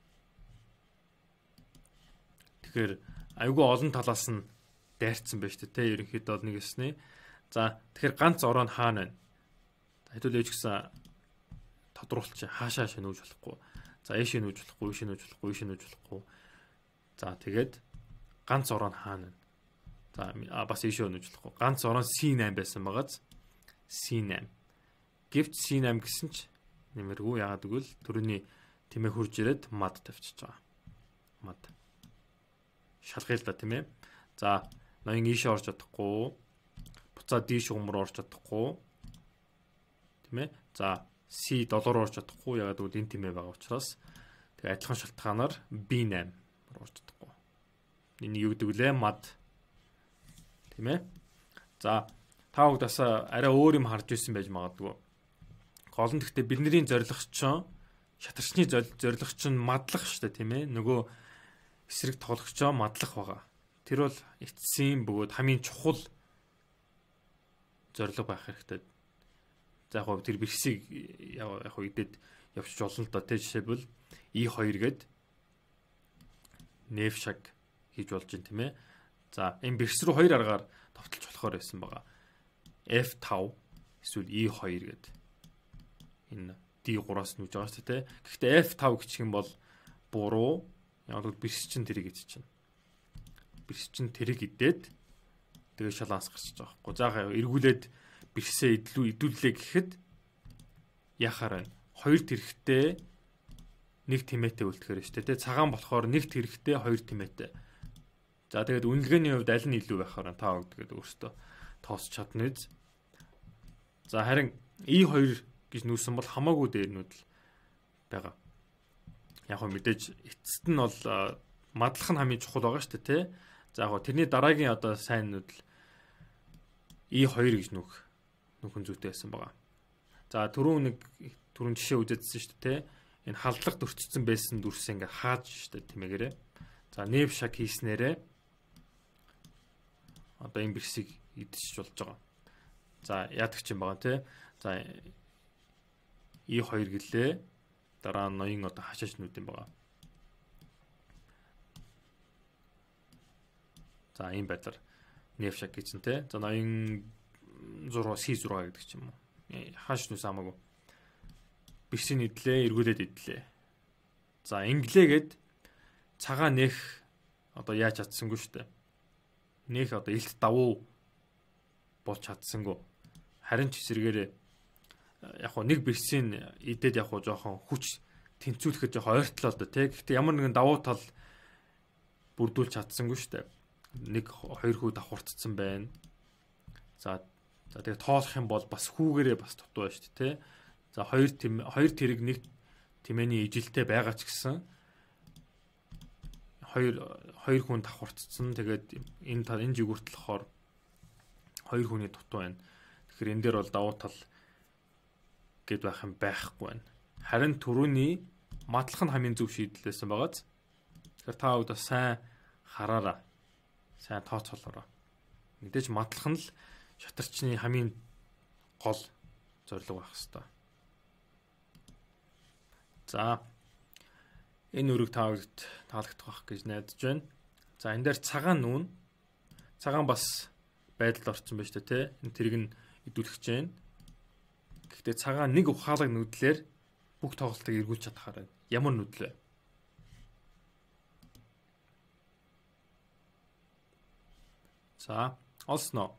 Тэгэхээр айгүй олон талаас нь дайрцсан байж тээ. Ерөнхийдөө бол нэг эсний. За тэгэхээр ганц ороо нь хаана байна? Хэдүүл ээж гэсэн тодруулч хаашаа шин нүүж болохгүй. За ийшээ нүүж болохгүй, ийшээ нүүж болохгүй, ийшээ нүүж болохгүй. За тэгээд ганц ороо нь хаана байна? За бас ийшээ нүүж болохгүй. Ганц ороо си найн байсан байгааз си найн. Гэвч си найн гэсэн ч нэмэргүй. Яагаад гэвэл төрөний тэмээ хурж ирээд мад тавьчихж байгаа. Мад. Шалгая л да тийм ээ. За ноён ийшээ орж чадахгүй. Буцаад ди шугам руу орж чадахгүй. Тийм ээ. За C семь руу орж чадахгүй. Ягаад гэвэл энэ тэмээ байгаа учраас тэгээ адилхан шалтгаанаар би найн руу орж чадахгүй. Энийг юу гэдэг вүлээ? Мад. Тийм ээ. За та бүгдээс арай өөр юм харж ирсэн байж магадгүй. Гол нь гэхдээ бидний зорилго чинь шатарчны зорилго чинь мадлах шүү дээ тийм ээ. Нөгөө эсрэг тоглогчоо мадлах байгаа. Тэр бол эцсийн бөгөөд хамгийн чухал зорилго байх хэрэгтэй. За яг тэр бэрсийг яг яг идэд явчих болно л да. Тэ жишээлбэл и хоёр гээд нэв шаг хийж болж байна тийм ээ. За энэ бэрс рүү хоёр аргаар товтолж болохоор байсан байгаа. эф файв эсвэл и хоёр гээд энэ ди тhree-аас нүүж байгаа шүү дээ. Гэхдээ эф файв гэх юм бол буруу. Яг л бэрс чинь тэрийг идэж чинь. Бэрс чинь тэрийг идээд тэгээ шаланс гарчиж байгаа байхгүй. За эргүүлээд бэрсээ идлүү идүүллээ гэхэд яхаар байна. Хоёр тэрэгтэй нэг тэмээтэй үлдэхээр шүү дээ. Цагаан болохоор нэг тэрэгтэй хоёр тэмээтэй. За тэгээд үнэлгээний хувьд аль нь илүү байхаар та өгдөг өөртөө тоосч чадна биз. За харин и two гэж нүүсэн бол хамаагүй дээрнүүд л байгаа. Яг хөө мэдээж эцэст нь бол мадлах нь хамгийн чухал байгаа шүү дээ тий. За яг тэрний дараагийн одоо сайн нүүд л и two гэж нүх нүхэн зүйтэй байсан байгаа. За түрүүн нэг түрүүн жишээ үзээдсэн шүү дээ тий. Энэ халдлага төрчихсөн байсан дүрсээ ингээ хааж шүү дээ тэмээгээрээ. За нэв шаг хийснээрээ одоо энэ бэрсийг идчихж болж байгаа. За яадаг ч юм байгаа тий. За и two гэлээ. Дараа нь ноён одоо хашаач нүүд юм байгаа. За ийм байдлаар нэв шаг гэсэн тий. За ноён зураг си six гэдэг ч юм уу. Хааш нүс хамаагүй. Бэрсийн идлээ, эргүүлээд идлээ. За инглээгээд цагаан нэх одоо яаж чадсангүй шүү дээ. Нэх одоо илт давуу болж чадсангүй. Харин ч эсэргээрээ яг хоо нэг бэрсийн идээд яг хоо жоохон хүч тэнцвүүлэхэд жоохон ойртлоо да тий. Гэхдээ ямар нэгэн давуу тал бүрдүүлж чадсангүй шүү дээ. Нэг хоёр хүү давхурцсан байна. За за тэгээ тоолох юм бол бас хүүгээрээ бас дутуу байна шүү дээ тий. За хоёр тэм хоёр тэрэг нэг тэмээний ижилтэй байгаа ч гэсэн хоёр хоёр хүн давхурцсан. Тэгээд энэ тал энэ жигүүртэл болохоор хоёр хүний дутуу байна. Тэгэхээр энэ дээр бол давуу тал гэд байх юм байхгүй байна. Харин түрүүний матлах нь хамгийн зөв шийдэлсэн байгааз. Тэгэхээр та удаа сайн хараараа. Сайн тооцоолоороо. Мэдээж матлах нь л шатарчны хамгийн гол зорилго байх хэвээр. За энэ үрэг та бүд таалагдах байх гэж найдаж байна. За энэ дээр цагаан нүүн. Цагаан бас байдалд орсон байж та тий. Энэ тэрэг нь идүүлэх гэж байна. Гэхдээ цагаан нэг ухаалаг нүдлэр бүх тоглолтыг эргүүлж чадхаар байна. Ямар нүдлээ? За, олсноо.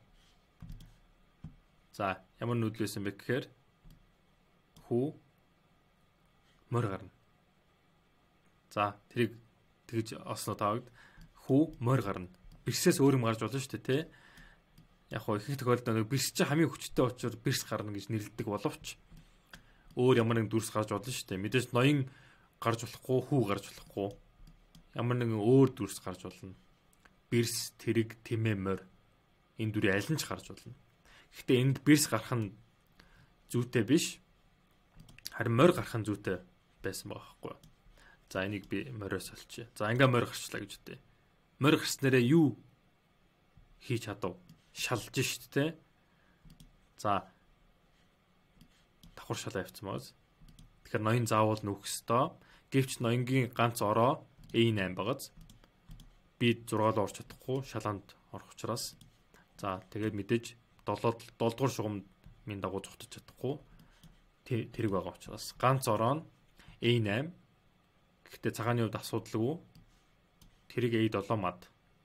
За, ямар нүдлээсэн бэ гэхээр хүү мөр гарна. За, тэрийг тэгж олсноо таавд хүү мөр гарна. Бэрсээс өөр юм гарч болно шүү дээ, тий? Яг хоо их их тохиолдолд бэрс чи хамгийн хүчтэй учраас бэрс гарна гэж нэрлэдэг боловч өөр ямар нэгэн дүрс гарч болно шүү дээ. Мэдээж ноён гарч болохгүй, хүү гарч болохгүй. Ямар нэгэн өөр дүрс гарч болно. Бэрс, тэрэг, тэмээ, морь энэ дүрийн аль нь ч гарч болно. Гэхдээ энд бэрс гарах нь зүйтэй биш. Харин морь гарах нь зүйтэй байсан байгаа байхгүй. За энийг би мориос олчих. За ингээ морь гарчлаа гэж үтэй. морь гарснараа юу хийж чадав? Шалж штт те. За давхар шалаа явцсан мөөс. Тэгэхээр ноён заавал нүүх ёстой. Гэвч ноёнгийн ганц ороо А восемь байгааз. Би зургаал орч чадахгүй, шалаанд орох учраас. За тэгээд мэдээж долоод долдугаар шугамын дагуу зогтож чадахгүй. Тэрэг байгаа учраас ганц ороо нь А восемь. Гэхдээ цагааны хувьд асуудалгүй. Тэрэг А семь мад.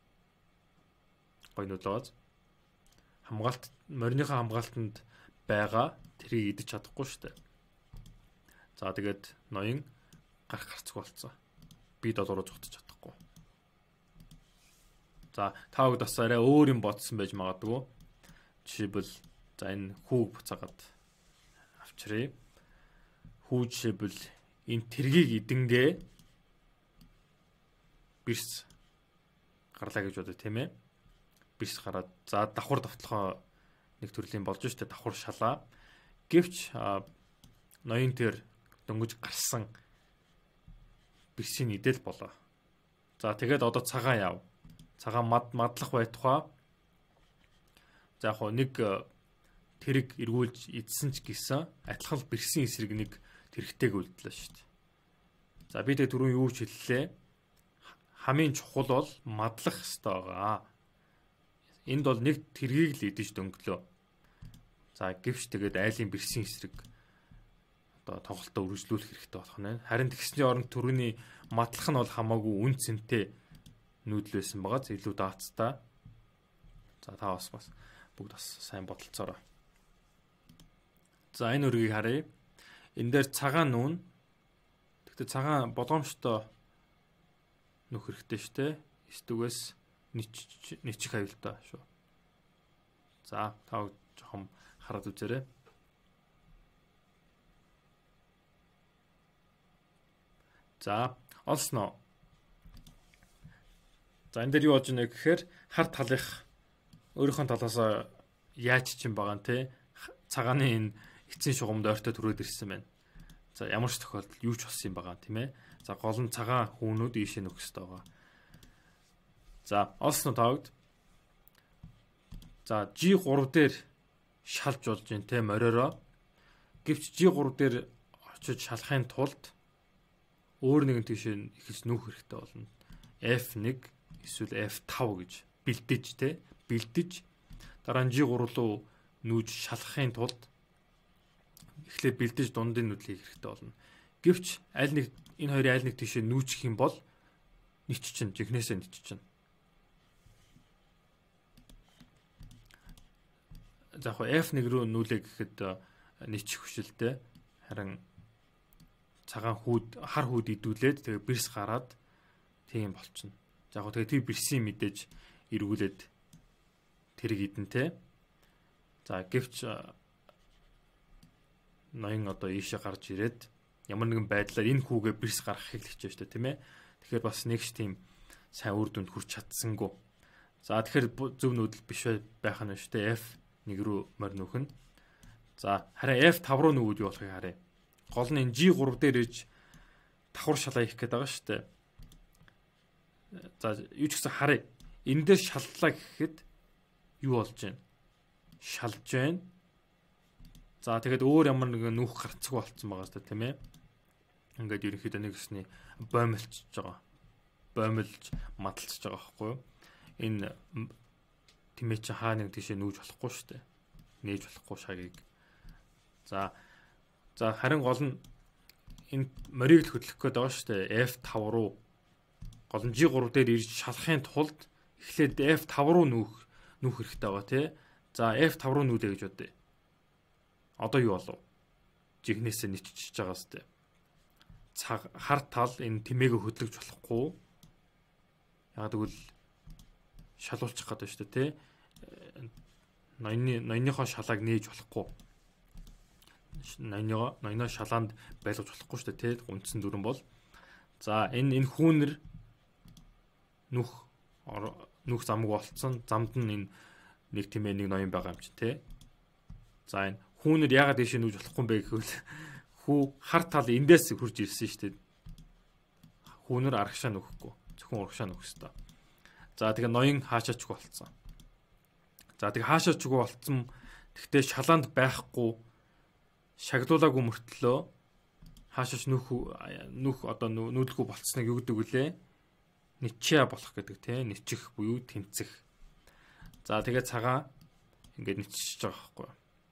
Гой нүлөөз. Хамгаалт мориныхаа хамгаалтанд байгаа тэрийг идэж чадахгүй шүү дээ. За тэгээд ноён гарах гарцгүй болцсон. Би долоороо зогтож чадахгүй. За тавд бас арай өөр юм бодсон байж магадгүй. Жишээлбэл за энэ хүүг буцаагаад авчиръя. Хүү жишээлбэл энэ тэргийг идэнгээ бирс гарлаа гэж бодё тийм ээ. Бирс гараад за давхар давтлохоо нэг төрлийн болж штэ давхар шалаа. Гэвч ноён тэр дөнгөж гарсан бирсийн идэл болоо. За тэгээд одоо цагаан яв. Цагаан мад мадлах байтугай. За яг нэг тэрэг эргүүлж идсэн ч гэсэн адилхан бирсийн эсрэг нэг тэрэгтэйг үлдлээ шүү дээ. За би тэг түрүүн юу ч хэллээ. Хамгийн чухал бол мадлах хэрэгтэй байгаа. Энд бол нэг тэргийг л идэж дөнгөлөө. За гэвч тэгээд айлын бирсийн эсрэг одоо тоглолтоо үргэлжлүүлэх хэрэгтэй болох нь. Харин тэгсний оронд түрүүний мадлах нь бол хамаагүй үн цэнтэй нүүдэл байсан байгаа. Илүү даацтай. За та бас бас бүгд бас сайн бодолцоорой. За энэ үргийг харъя. Энэ дээр цагаан нүүн. Тэгтээ цагаан болгоомжтой нөх хэрэгтэй штэ. Эсдүгээс нэчих аюултай шүү. За та жоохон хараад үзээрэй. За олсноо. За энэ дээр юу болж байна гэхээр хар талынх өөрийнхөө талаас яаж ч юм байгаа нэ цагааны энэ эцсийн шугамд ойртой төрөөд ирсэн байна. За ямар ч тохиолдолд юу ч болсон юм байгаа тийм ээ. За гол нь цагаан хүүнүүд ийшээ нөхөх хэрэгтэй байгаа. За олсноо тавд. За G три дээр шалж болж байна те мориороо. Гэвч G три дээр очиж шалахын тулд өөр нэгэн тийшээ ихэлж нүүх хэрэгтэй болно. F one эсвэл F five гэж бэлдэж те бэлдэж дараа нь G three руу нүүж шалахын тулд эхлээд бэлдэж дундын нүдлийг хэрэгтэй болно. Гэвч аль нэг энэ хоёрын аль нэг тийшээ нүүчих юм бол нич чинь жихнээсээ нич чинь. За яг F one руу нүүлээ гэхэд нийчих хүшилтэй. Харин цагаан хүүд хар хүүд идүүлээд тэгээ бирс гараад тийм болчихно. За яг тэгээ тэр бирсийн мэдээж эргүүлээд тэрэг идэнтэй. За гэвч ноён одоо ийшээ гарч ирээд ямар нэгэн байдлаар энэ хүүгээ бирс гаргахыг л хичээж штэ тийм ээ. Тэгэхээр бас нэгш тийм сайн үр дүнд хүрч чадсангүй. За тэгэхээр зөв нүүдэл биш байх нь штэ F one рүү морь нүүх нь. За харин F five руу нүүгүүд юу болохыг харъя. Гол нь G three дээр иж давхар шалаа хийх гээд байгаа штэ. За юу ч гэсэн харъя. Энэ дээр шаллаа гэхэд юу болж байна? Шалж байна. За тэгээд өөр ямар нэгэн нүүх гарцгүй болцсон байгаа штэ тийм ээ. Ингээд ерөнхийдөө нэг гэсний боомлцож байгаа. Боомлж мадалцж байгаа байхгүй юу? Энэ тэмээ чи хаа нэг тийшээ нүүж болохгүй штэ. Нээж болохгүй шагийг. За за харин гол нь энэ морийг л хөдлөх гээд байгаа штэ. F five руу гол нь G three дээр ирж шалахын тулд эхлээд F five руу нүүх нүүх хэрэгтэй байгаа тий. За F five руу нүүлээ гэж бодъё. Одоо юу болов? Жигнэсээ ниччихэж байгаа штэ. Цаг хар тал энэ тэмээгээ хөдлөж болохгүй. Яг тэгвэл шалуулчих гэдэг шүү дээ тий. Ноёны ноёныхоо шалааг нээж болохгүй. Ноёныгоо ноёноо шалаанд байлгаж болохгүй шүү дээ тий. Үндсэн дүрэн бол. За энэ энэ хүүнэр нүх нүх замг болцсон. Замд нь энэ нэг тэмээ нэг ноён байгаа юм чи тий. За энэ хүүнэр яагаад дэше нүүж болохгүй юм бэ гэвэл хүү хар тал эндээс хурж ирсэн шүү дээ. Хүүнэр арагшаа нөхөхгүй. Зөвхөн урагшаа нөхөх ёстой. За тэгээ ноён хаашаач болцсон. За тэгээ хаашаач болцсон. Тэгтээ шалаанд байхгүй шагдлуулаагүй мөртлөө хаашаач нүх нүх одоо нүүдэлгүй болцсныг юу гэдэг вүлээ? Ничя болох гэдэг тийм ничих буюу тэмцэх. За тэгээ цагаан ингээд ничиж байгаа байхгүй.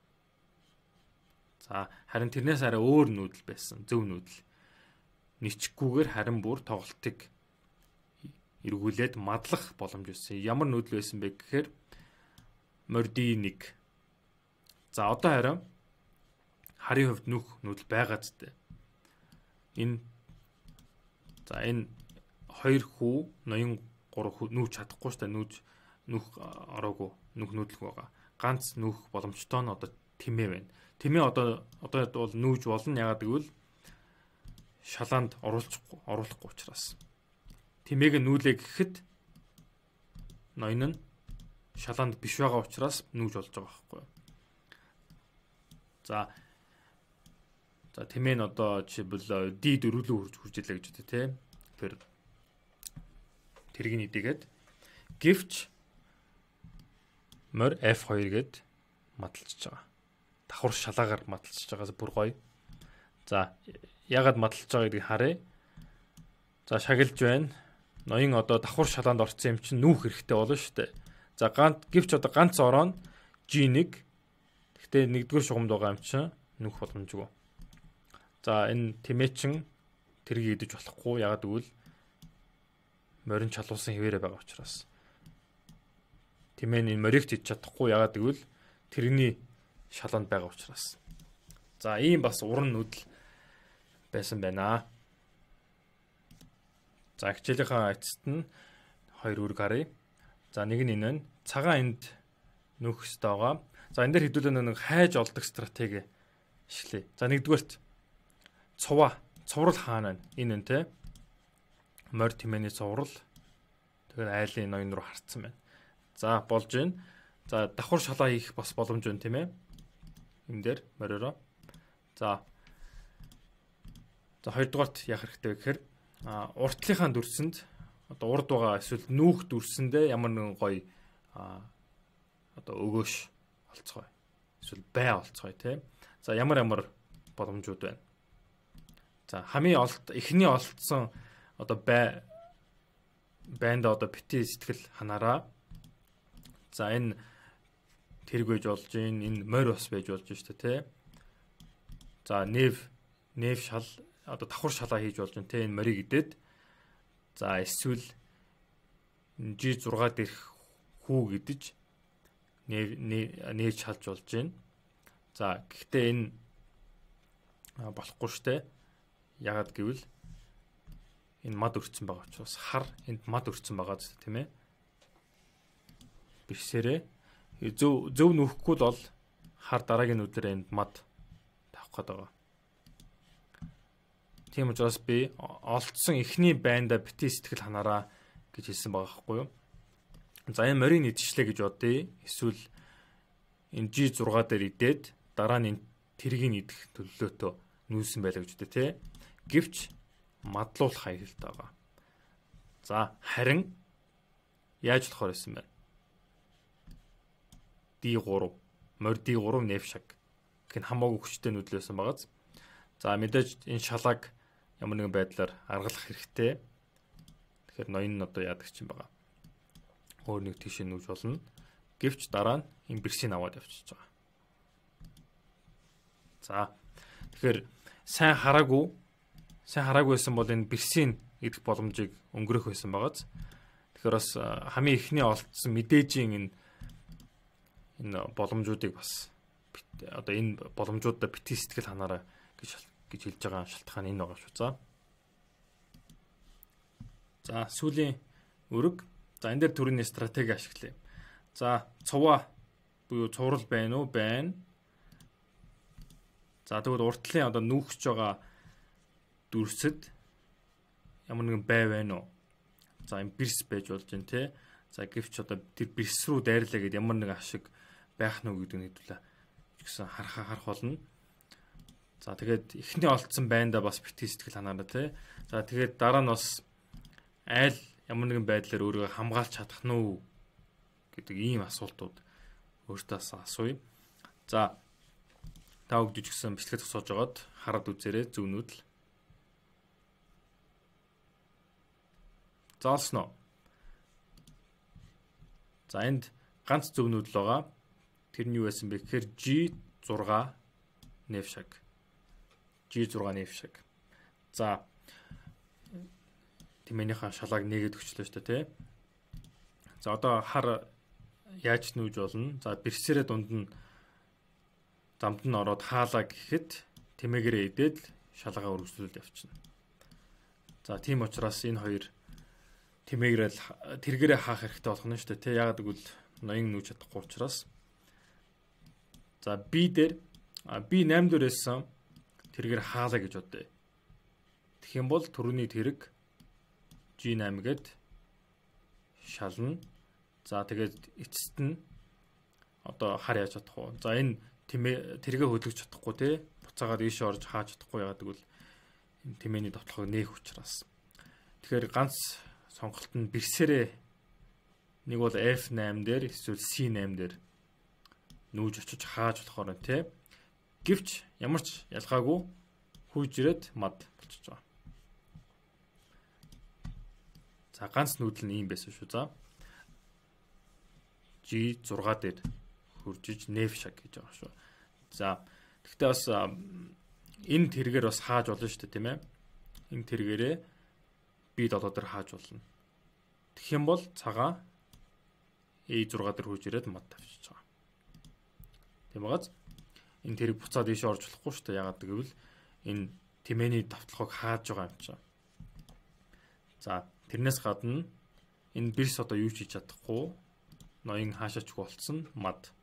За харин тэрнээс арай өөр нүүдэл байсан. Зөв нүүдэл. Ничггүйгээр харин бүр тоглолтыг эргүүлээд мадлах боломж байсан. Ямар нүүдэл байсан бэ гэхээр морди нэг. За одоо харин харийн хувьд нүх нүүдэл байгаа зү. Энэ за энэ хоёр хүү ноён гурав хүү нүүж чадахгүй шүү дээ. Нүүж нүх ороогүй, нүх нүүдлгүй байгаа. Ганц нүх боломжтой нь одоо тэмээ байна. Тэмээ одоо одоо бол нүүж болно. Ягаад гэвэл шалаанд оруулахгүй, оруулахгүй учраас. Тэмээг нүүлээ гэхэд ноён нь шалаанд биш байгаа учраас нүүж болж байгаа байхгүй юу. За за тэмээ нь одоо жишээлбэл ди дөрвөлөө хурж хурж илээ гэж үү те. Тэр тэрийг нийдгээд гэвч морь эф хоёр гээд мадалцж байгаа. Давхар шалаагаар мадалцж байгаа бүр гоё. За ягаад мадалцж байгаа гэдгийг харъя. За шагилж байна. Ноён одоо давхар шалаанд орсон юм чинь нүүх хэрэгтэй болно шүү дээ. За ганц гэвч одоо ганц ороо нь жи нэг. Гэхдээ нэгдүгээр шугамд байгаа юм чинь нүүх боломжгүй. За энэ тэмээчин тэргийг идэж болохгүй. Ягаад гэвэл морин чалуусан хэвээрээ байгаа учраас. Тэмээ нь морийг идэж чадахгүй. Ягаад гэвэл тэрний шалаанд байгаа учраас. За ийм бас уран нүүдэл байсан байна. За хичээлийнхаа эцэст нь хоёр үүрэг харъя. За нэг нь энэ нь цагаан энд нүүх ёстой байгаа. За энэ дээр хэдүүлээ нэг хайж олдог стратеги ашиглая. За нэгдүгээрт цуваа, цуврал хаана энэ энэ те. Морь тэмээний цуврал. Тэгэхээр айлын ноён руу харцсан байна. За болж байна. За давхар шалаа хийх бас боломж байна тийм ээ. Энэ дээр мориороо. За. За хоёрдугаарт яах хэрэгтэй вэ гэхээр а уртлынхаа дүрсэнд одоо урд байгаа эсвэл нүүх дүрсэндээ ямар нэгэн гоё а одоо өгөөш олцгоё. Эсвэл бай олцгоё тийм. За ямар ямар боломжууд байна. За хамгийн олт эхний олдсон одоо бай банд одоо бити сэтгэл ханараа. За энэ тэрэг байж болж гин энэ морь бас байж болж шүү дээ тий. За нев нев шал одоо давхар шалаа хийж болж гин тий энэ морийг идээд за эсвэл жи зураг дээрх хүү гэдэж нев нээж шалж болж гин. За гэхдээ энэ болохгүй шүү дээ. Ягаад гэвэл энэ мад өрцөн байгаа учраас хар энд мад өрцөн байгаа зү тийм ээ. Бишсэрээ зөв зөв нүүхгүй л бол хар дараагийн нүдээр энд мад тавих гээд байгаа. Тийм учраас би олдсон эхний байнда бити сэтгэл ханараа гэж хэлсэн байгаа байхгүй юу. За энэ морийг идчихлээ гэж бодъё. Эсвэл энэ жи зураг дээр идээд дараа нь энэ тэргийг идэх төлөвлөлтөө нүүсэн байлаа гэж үү те. Гэвч мадлуулах аюултай байгаа. За харин яаж болохоор байсан бэ? ди гурав, морь ди гурав неф шаг гэх хамаагүй хүчтэй нүүдлээсэн байгааз. За мэдээж энэ шалааг ямар нэгэн байдлаар аргалах хэрэгтэй. Тэгэхээр ноён нь одоо яадаг чинь байгаа. Өөр нэг тийш нүүж болно. Гэвч дараа нь энэ бэрсийг аваад явчихж байгаа. За тэгэхээр сайн хараагүй сайн хараагүй байсан бол энэ бэрсийн идэх боломжийг өнгөрөх байсан байгааз. Тэгэхээр бас хамгийн ихний олдсон мэдээжийн энэ энэ боломжуудыг бас одоо энэ боломжуудаа бити сэтгэл ханаараа гэж гэж хэлж байгаа шалтгаан энэ байгаа шүү. За. За сүүлийн өрөг. За энэ дээр төрөний стратеги ашиглая. За цуваа буюу цуврал байна уу? Байна. За тэгвэл уртлын одоо нүүхж байгаа дүрсэд ямар нэгэн бай байна уу? За энэ бэрс байж болж байна те. За гэвч одоо тэр бэрс рүү дайрлаа гэдээ ямар нэгэн ашиг байх нь үү гэдэг нь хэдүүлээ гэсэн харах харах болно. За тэгээд эхний олдсон байнда бас бити сэтгэл ханаараа те. За тэгээд дараа нь бас айл ямар нэгэн байдлаар өөрийгөө хамгаалж чадах нь уу гэдэг ийм асуултууд өөртөөс асууя. За та бүгд жижигсэн бичлэгээ зогсоож байгаад хараад үзээрэй зөв нүүдэл. Заалсноо. За энд ганц зөв нүүдэл байгаа. Тэр нь юу байсан бэ гэхээр жи зураг нэвшаг. жи зураг нэвшаг. За тэмээнийхээ шалгааг нээгээд өгчлөө шүү дээ, тий. За одоо хар яаж нүүж болно? За бэрсээрээ дунд нь замд нь ороод хаалаа гэхэд тэмээгээрээ идээд шалгаа үргэлжлүүлээд явчихна. За тийм учраас энэ хоёр тэмээгээрээ тэргээрээ хаах хэрэгтэй болох нь шүү дээ, тий. Яагаад гэвэл ноён нүүж чадахгүй учраас. За би дээр би наймд дээр байсан тэргээр хаалаа гэж бодъё. Тэгэх юм бол түрүүний тэрэг жи наймд гээд шална. За тэгээд эцэст нь одоо хар яаж чадах вэ? За энэ тэмээ тэргээ хөдлөж чадахгүй те. Буцаагаад ийшээ орж хааж чадахгүй яагаад гэвэл энэ тэмээний довтлогыг нээх учраас. Тэгэхээр ганц сонголт нь бэрсээрээ нэг бол эф наймд дээр эсвэл си наймд дээр нүүж очиж хааж болохоор те. Гэвч ямар ч ялгаагүй хүйж ирээд мад болчихж байгаа. За ганц нүүдэл нь ийм байсан шүү. За жи зураг дээр хуржиж нэвшаг гэж байгаа шүү. За гэхдээ бас энэ тэргээр бас хааж болно шүү дээ, тийм ээ. Энэ тэргээрээ би долоо дээр хааж болно. Тэгэх юм бол цагаан и зураг дээр хурж ирээд мад тавьчих байгаа. Тийм байгааз энэ тэрэг буцаад ийш орж болохгүй шүү дээ. Ягаад гэвэл энэ тэмээний давтлагыг хааж байгаа юм чинь. За тэрнээс гадна энэ бэрс одоо юу ч хийж чадахгүй ноён хаашаачгүй болцсон мад.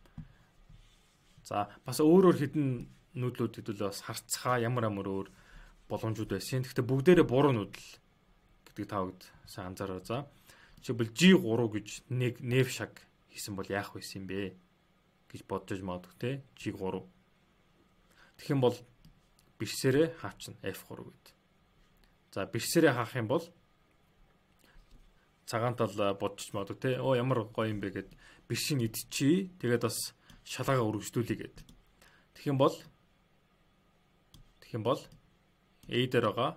За бас өөрөөр хідэн нүүдлүүд хэдүүл бас харцхаа ямар ямар өөр боломжууд байсан. Гэхдээ бүгдээрээ буруу нүүдэл гэдэг та бүгд сайн анзаараа. За жишээлбэл жи три гэж нэг нэвшаг хийсэн бол яах байсан юм бэ гэж бодож магадгүй те. жи три. Тэгэх юм бол бэрсээрээ хаачна эф три гэд. За бэрсээрээ хаах юм бол цагаан тал бодчих магадгүй те. Оо ямар гоё юм бэ гэд бэршийн идчихий. Тэгээд бас шалгаагаа үргэлжлүүлээ гэд. Тэгэх юм бол тэгэх юм бол A дээр байгаа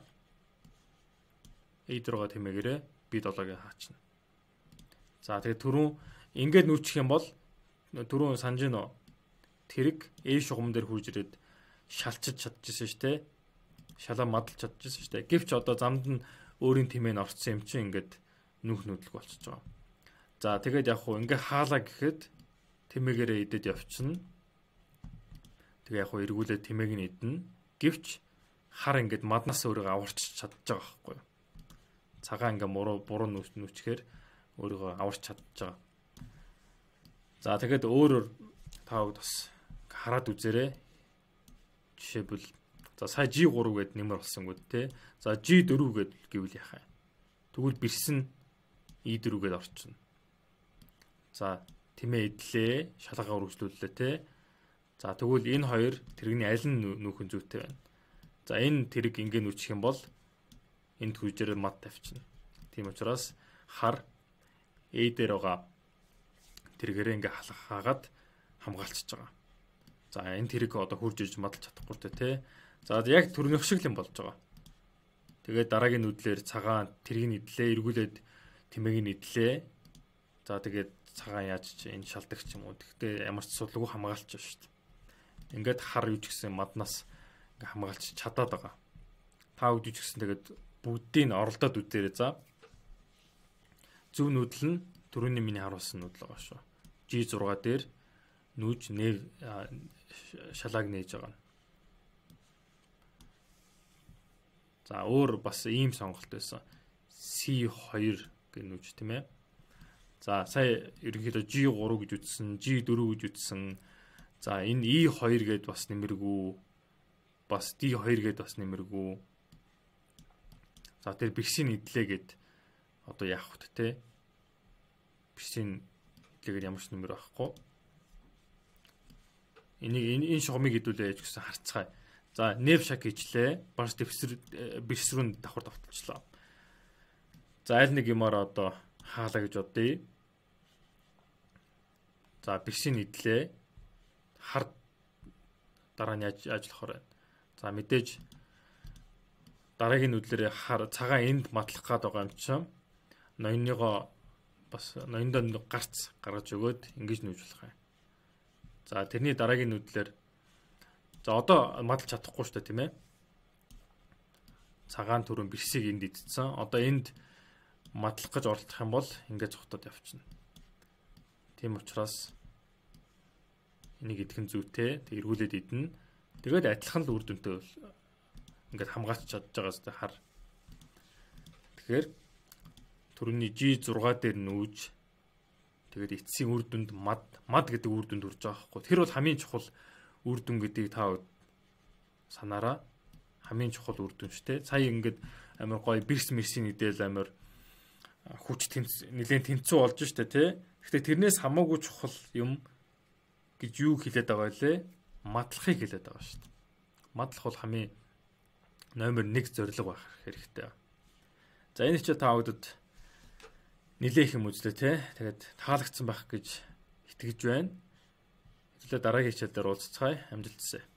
A дээр байгаа тэмээгээрээ би долоогийн хаачна. За тэгээд түрүүн ингээд нүүчих юм бол түрүүн санаж гинөө тэрэг A шугам дээр хурж ирээд шалчиж чадчихсан шүү дээ. Шалаа мадалж чадчихсан шүү дээ. Гэвч одоо замд нь өөрийн тэмээ нь орцсон юм чинь ингээд нүх нүдлэг болчихж байгаа. За тэгээд яг хуу ингээ хаалаа гэхэд тэмээгээрээ идээд явчихна. Тэгээ яг хуу эргүүлээд тэмээг нь идэнэ. Гэвч хар ингээд маднаас өөрийгөө аварч чадчих байгаа байхгүй юу? Цагаан ингээ муруу буруу нүчгээр өөрийгөө аварч чадчих байгаа. За тэгээд өөрөөр таа бас хараад үзээрэй. Жишээлбэл за сая жи три гээд нэмэр болсонгууд те. За жи four гээд гэвэл яхаа. Тэгвэл бэрсэн и four гээд орчихно. За тэмээ идлээ, шалгаагаа үргэлжлүүллээ те. За тэгвэл энэ хоёр тэрэгний аль нь нүүхэн зүйтэй байна. За энэ тэрэг ингээ нүчих юм бол энд хүчээр мад тавьчихна. Тийм учраас хар A дээр байгаа тэргээрээ ингээ халахаагаад хамгаалчихж байгаа. За энэ тэрэг одоо хурж ирж мадалж чадахгүй те. За яг төрнөх шиг л юм болж байгаа. Тэгээд дараагийн нүдлэр цагаан тэргийг идлээ, эргүүлээд тэмээг нь идлээ. За тэгээд цагаан яаж ч энэ шалдагч юм уу. Тэгтээ ямар ч судалгүй хамгаалч шүү дээ. Ингээд хар юу ч гэсэн маднаас ингээ хамгаалч чадаад байгаа. Та бүгд ч гэсэн тэгээд бүгдийг оролдоод үдээрээ за. Зөв нүүдэл нь түрүүний миний харуулсан нүүдэл байгаа шүү. жи six дээр нүүж нэр шалааг нээж байгаа. За өөр бас ийм сонголт байсан. си two гэх нүүж тийм ээ. За сая ерөнхийдөө жи three гэж үтсэн, жи four гэж үтсэн. За энэ и two гээд бас нэмэргүй. Бас ди two гээд бас нэмэргүй. За тэр бэрсийн идлээ гээд одоо яах вэ те? Бэрсийн идлээгээр ямар ч нэмэр байхгүй. Энийг энэ шугамыг хэдүүлээ гэж гэсэн харцгаая. За нэв шак хийчлээ. Бас бэрс бэрс рүү давхар давталчлаа. За аль нэг юмараа одоо хаалаа гэж бодъё. За бэрсийн нийтлээ хар дараа нь яаж ажиллахаар байна. За мэдээж дараагийн нүдлэрээ хар цагаан энд матлах гад байгаа юм чинь ноёныгоо бас ноёндоо гарц гаргаж өгөөд ингэж нүүжлэх юм. За тэрний дараагийн нүдлэр за одоо мадлж чадахгүй шүү дээ тийм ээ. Цагаан түрэн бэрсийг энд идсэн. Одоо энд мадлах гэж оролдох юм бол ингэж цогтод явчихна. Тийм учраас энийг идэх нь зүйтэй. Тэг эргүүлээд идэнэ. Тэгээд адилхан л үр дүнтэй ингээд хамгаалж чадж байгаас тэ хар. Тэгэхээр түрүүний жи зурга дээр нүүж тэгээд эцсийн үр дүнд мад мад гэдэг үр дүнд хүрч байгаа байхгүй. Тэр бол хамгийн чухал үр дүн гэдгийг та санаараа. Хамгийн чухал үр дүн шүү дээ. Сая ингээд амар гоё бэрс мерсийн нэгдэл амар хүч тэнц нэлээд тэнцүү болж штэ тий. Гэхдээ тэрнээс хамаагүй чухал юм гэж юу хэлээд байгаа вэ? Мадлахыг хэлээд байгаа шүү дээ. Мадлах бол хамгийн номер нэг зорилго байх хэрэгтэй. За энэ ч та бүдэд нилээх юм үзлээ те. Тэгээд таалагдсан байх гэж итгэж байна. Хэвлээ дараагийн хичээл дээр уулзцгаая. Амжилт хүсье.